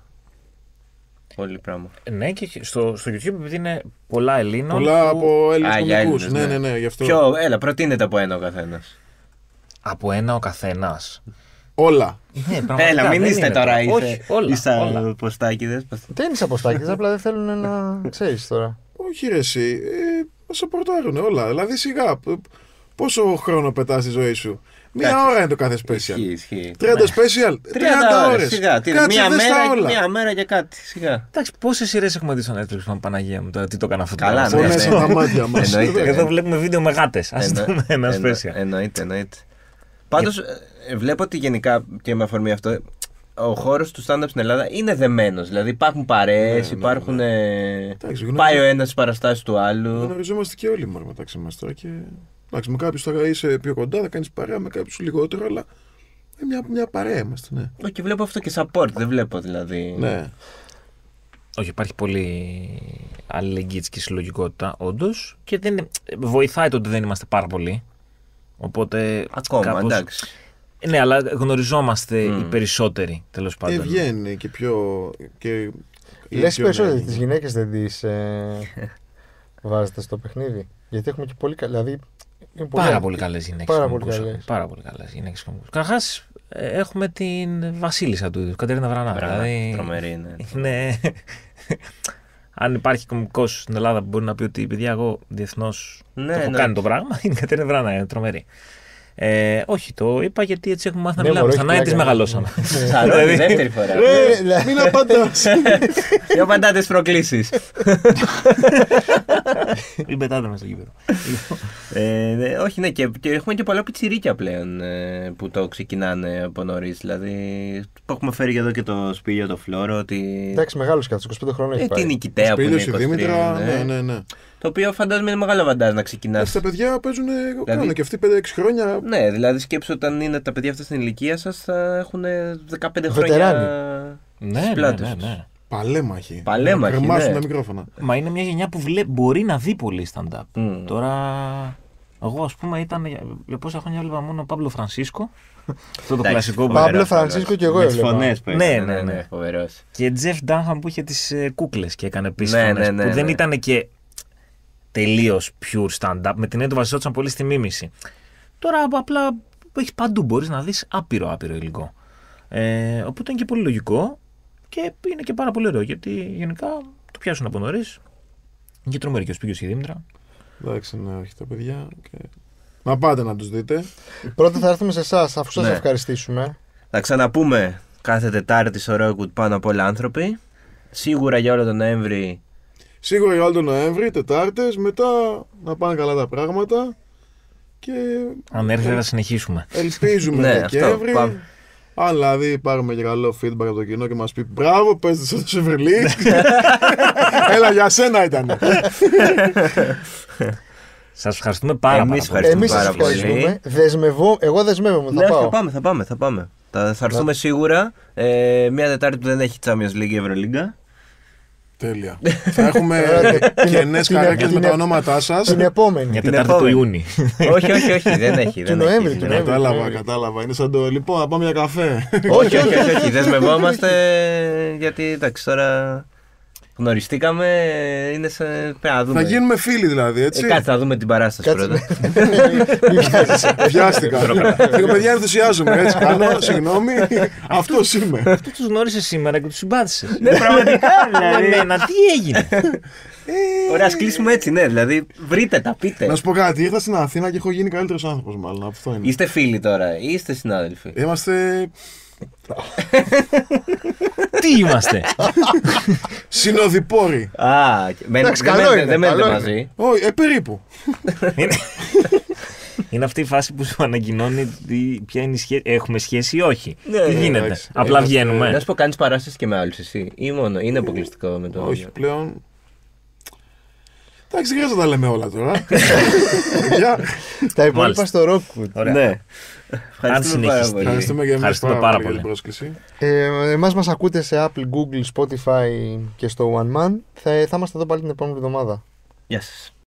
Πολύ πράγμα. Ναι, και στο, στο YouTube επειδή είναι πολλά Ελλήνων. Πολλά που- από Έλληνες Α, για κομικούς. Έλληνες, Ναι, ναι. ναι, ναι, γι' αυτό. Ποιο, έλα, προτείνεται από ένα ο καθένας. Από ένα ο καθένας. Όλα. Ναι, πραγματικά, Έλα, μην δεν είστε είναι τώρα, το- είστε. Όχι, όλα. Είστε όλα. ποστάκιδες. Δεν είναι αποστάκες, απλά δεν θέλουν να ξέρεις τώρα. Όχι ρε εσύ, ε, μας σαπορτάρουν όλα. Δηλαδή σιγά, π- πόσο χρόνο πετάς στη ζωή σου. Μία Εντάξει. ώρα είναι το κάθε special. Ισχύει, ισχύει. τριάντα special, τριάντα ώρες. Σιγά, τι, Κάτσε, μία, δες τα μέρα, όλα. μία μέρα και κάτι. Σιγά. Εντάξει, πόσες σειρές έχουμε δει στο Netflix που Παναγία μου τώρα, τι το έκανα αυτό. το Καλά, πράγμα. ναι, Φωνές ναι. από τα μάτια μας. Εννοείται. Εδώ βλέπουμε βίντεο με γάτες. Ας Εννο- δούμε ένα εννο- special. Εννοείται, εννοείται. Πάντως, ε, βλέπω ότι γενικά και με αφορμή αυτό, ο χώρος του stand-up στην Ελλάδα είναι δεμένος. Δηλαδή υπάρχουν παρέες, Ναι, ναι, υπάρχουν. ε, Εντάξει, γνωρίζω- Πάει ο ένας στις παραστάσεις του άλλου. Γνωριζόμαστε και όλοι μωρέ μεταξύ μας τώρα. Και... Εντάξει, με κάποιους θα είσαι πιο κοντά, θα κάνεις παρέα, με κάποιους λιγότερο, αλλά ε, μια, μια παρέα είμαστε, ναι. Όχι, βλέπω αυτό και support, δεν βλέπω δηλαδή. Ναι. Όχι, υπάρχει πολύ αλληλεγγύη και συλλογικότητα, όντως. Και δεν, βοηθάει το ότι δεν είμαστε πάρα πολλοί. Οπότε. Ακόμα, κάπως- εντάξει. Ναι, αλλά γνωριζόμαστε Mm. οι περισσότεροι, τέλος Ε, πάντων. βγαίνει και πιο... Και... Λες πιο περισσότερο νέοι. τις γυναίκες δεν τις ε, βάζετε στο παιχνίδι. Γιατί έχουμε και πολύ καλή. Δηλαδή, είναι πολύ- Πάρα πολύ καλές γυναίκες. Πάρα πολύ κομικούς. καλές. Πάρα πολύ καλές γυναίκες κομικούς. Καταρχάς, ε, έχουμε την βασίλισσα του είδους, Κατερίνα Βρανά. Μπράβο, Δηλαδή, τρομερή είναι. είναι... Αν υπάρχει κομικός στην Ελλάδα που μπορεί να πει ότι παιδιά, εγώ διεθνώς Ναι, το έχω ναι. κάνει το πράγμα, είναι η Κατερίνα Βρανά, είναι τρομερή. Ε, όχι, το είπα γιατί έτσι έχουμε μάθει να Ναι, μιλάμε. μωρό, Στα έχει νάιντις πλάκα. μεγαλώσαμε. Σαρώνει Δηλαδή- δεύτερη φορά. Ε, δηλαδή- μην απαντάς. Δεν απαντάτε στις προκλήσεις. Μην πετάτε μέσα στο γήπεδο. Ε, ναι, όχι, ναι, και, και έχουμε και πολλά πιτσιρίκια πλέον ε, που το ξεκινάνε από νωρίς. Δηλαδή, που έχουμε φέρει εδώ και το Σπύριο το Φλόρο. Ότι... Εντάξει, μεγάλος κάτι, είκοσι πέντε χρόνια έχει Ε, την πάει. Νικητέα που είναι Σπύριος, η είκοσι τρία. Δήμητρα, ναι. ναι, ναι, ναι. Το οποίο φαντάζομαι είναι μεγάλο βαντάζ να ξεκινάς. Έτσι τα παιδιά παίζουν, κάνουν και αυτοί πέντε έξι χρόνια. Ναι, δηλαδή σκέψου όταν είναι τα παιδιά αυτά στην ηλικία σας θα έχουν δεκαπέντε Βετεράνοι. χρόνια Ναι, στις ναι, πλάτες ναι, τους. ναι. Παλέμαχοι. Παλέμαχοι, Να κρεμάσουν ναι. τα μικρόφωνα. Μα είναι μια γενιά που βλέ... μπορεί να δει πολύ stand-up. Μμμ. Τώρα, εγώ ας πούμε ήταν για, για πόσα χρόνια έβλεπα μόνο τον Παύλο Φρανσίσκο. Αυτό το Εντάξει, κλασικό που φοβερός, Παύλο φοβερός. Φρανσίσκο και εγώ Με τις έβλεπα. φωνές που Ναι, έκανε, ναι, ναι. φοβερός. Και Τζεφ Ντάνχαμ που είχε τις ε, κούκλες και έκανε επίσης Ναι, φωνές, ναι, ναι, που δεν ναι. ήταν και τελείως pure stand-up, με την έννοια ότι βασιζόταν πολύ στη μίμηση. Τώρα απλά έχει παντού, μπορείς να δεις άπειρο άπειρο υλικό. Ε, οπότε είναι και πολύ λογικό και είναι και πάρα πολύ ωραίο γιατί γενικά το πιάσουν από νωρίς. Και τρομερή και ο Σπύγιος και η Δήμητρα. Εντάξει, ναι, όχι τα παιδιά. Και... Να πάτε να τους δείτε. Πρώτα θα έρθουμε σε εσά, αφού σας Ναι. ευχαριστήσουμε. Θα ξαναπούμε κάθε Τετάρτη στο Rockwood πάνω από όλα άνθρωποι. Σίγουρα για όλο τον Νοέμβρη. Σίγουρα για όλο τον Νοέμβρη, Τετάρτες, μετά να πάνε καλά τα πράγματα. Και Αν έρθει θα συνεχίσουμε. ελπίζουμε Ναι, Δεκέμβρη. αυτό, πάμε. Αν δηλαδή πάρουμε και καλό feedback από το κοινό και μας πει μπράβο, παίζετε στο Σεβρελί. Έλα, για σένα ήταν. Σας ευχαριστούμε πάρα, Εμείς πάρα πολύ. Εμείς σας πάρα πολύ. ευχαριστούμε. Δεσμευώ, εγώ δεσμεύομαι, Ναι, θα θα πάω. πάμε, θα πάμε, θα πάμε. Θα, θα έρθουμε σίγουρα. Ε, μια Τετάρτη που δεν έχει Champions League ή Ευρωλίγκα. Τέλεια. Θα έχουμε Ωραία, την- κενές την- καρέκλες με την- τα ονόματά σας. Την επόμενη. Για την Τετάρτη του επόμενη. Ιούνιου. όχι, όχι, όχι, δεν έχει. Του δεν Νοέμβρη, έχει, του δεν έχει. Νοέμβρη. Κατάλαβα, κατάλαβα. Είναι σαν το λοιπόν, να πάμε για καφέ. όχι, όχι, όχι, όχι, δεσμευόμαστε γιατί εντάξει τώρα γνωριστήκαμε, είναι σε... πρέπει να δούμε. Θα γίνουμε φίλοι δηλαδή, Ε, έτσι. κάτσε να δούμε την παράσταση Κάτσε. πρώτα. Μην βιάζεσαι. Βιάστηκα. Φίλοι παιδιά, ενθουσιάζομαι. Έτσι κάνω, συγγνώμη. Αυτό είμαι. Αυτό τους γνώρισε σήμερα και τους συμπάθησες. Ναι, πραγματικά, δηλαδή. Εμένα, τι έγινε. Ωραία, ας κλείσουμε έτσι, ναι, δηλαδή βρείτε τα, πείτε. Να σου πω κάτι, ήρθα στην Αθήνα και έχω γίνει καλύτερος άνθρωπος μάλλον. Αυτό είναι. Είστε φίλοι τώρα, ή είστε συνάδελφοι. Είμαστε Τι είμαστε. συνοδοιπόροι. Α, με- Εντάξει, δεν καλό μένετε- είναι, δεν μένετε καλό μαζί. Όχι, ε, περίπου. Είναι- Είναι αυτή η φάση που σου ανακοινώνει τι- ποια είναι η σχέση. Έχουμε σχέση ή όχι. Ναι, Τι ναι, γίνεται. εντάξει. Απλά Είμαστε- βγαίνουμε. Να σου πω, κάνεις παράσταση και με άλλους εσύ, ή μόνο, είναι αποκλειστικό με το. Όχι πλέον. Εντάξει, δεν χρειάζεται να τα λέμε όλα τώρα. Παιδιά, Τα υπόλοιπα Μάλιστα. στο Rockwood. Ωραία. Ναι. Ευχαριστούμε πάρα συνεχιστεί. πολύ. ευχαριστούμε και εμείς Ευχαριστούμε πάρα, πάρα πολύ για πολύ. την πρόσκληση. Ε, εμάς μας ακούτε σε Apple, Google, Spotify και στο One Man. Θα, θα είμαστε εδώ πάλι την επόμενη εβδομάδα. Γεια σας.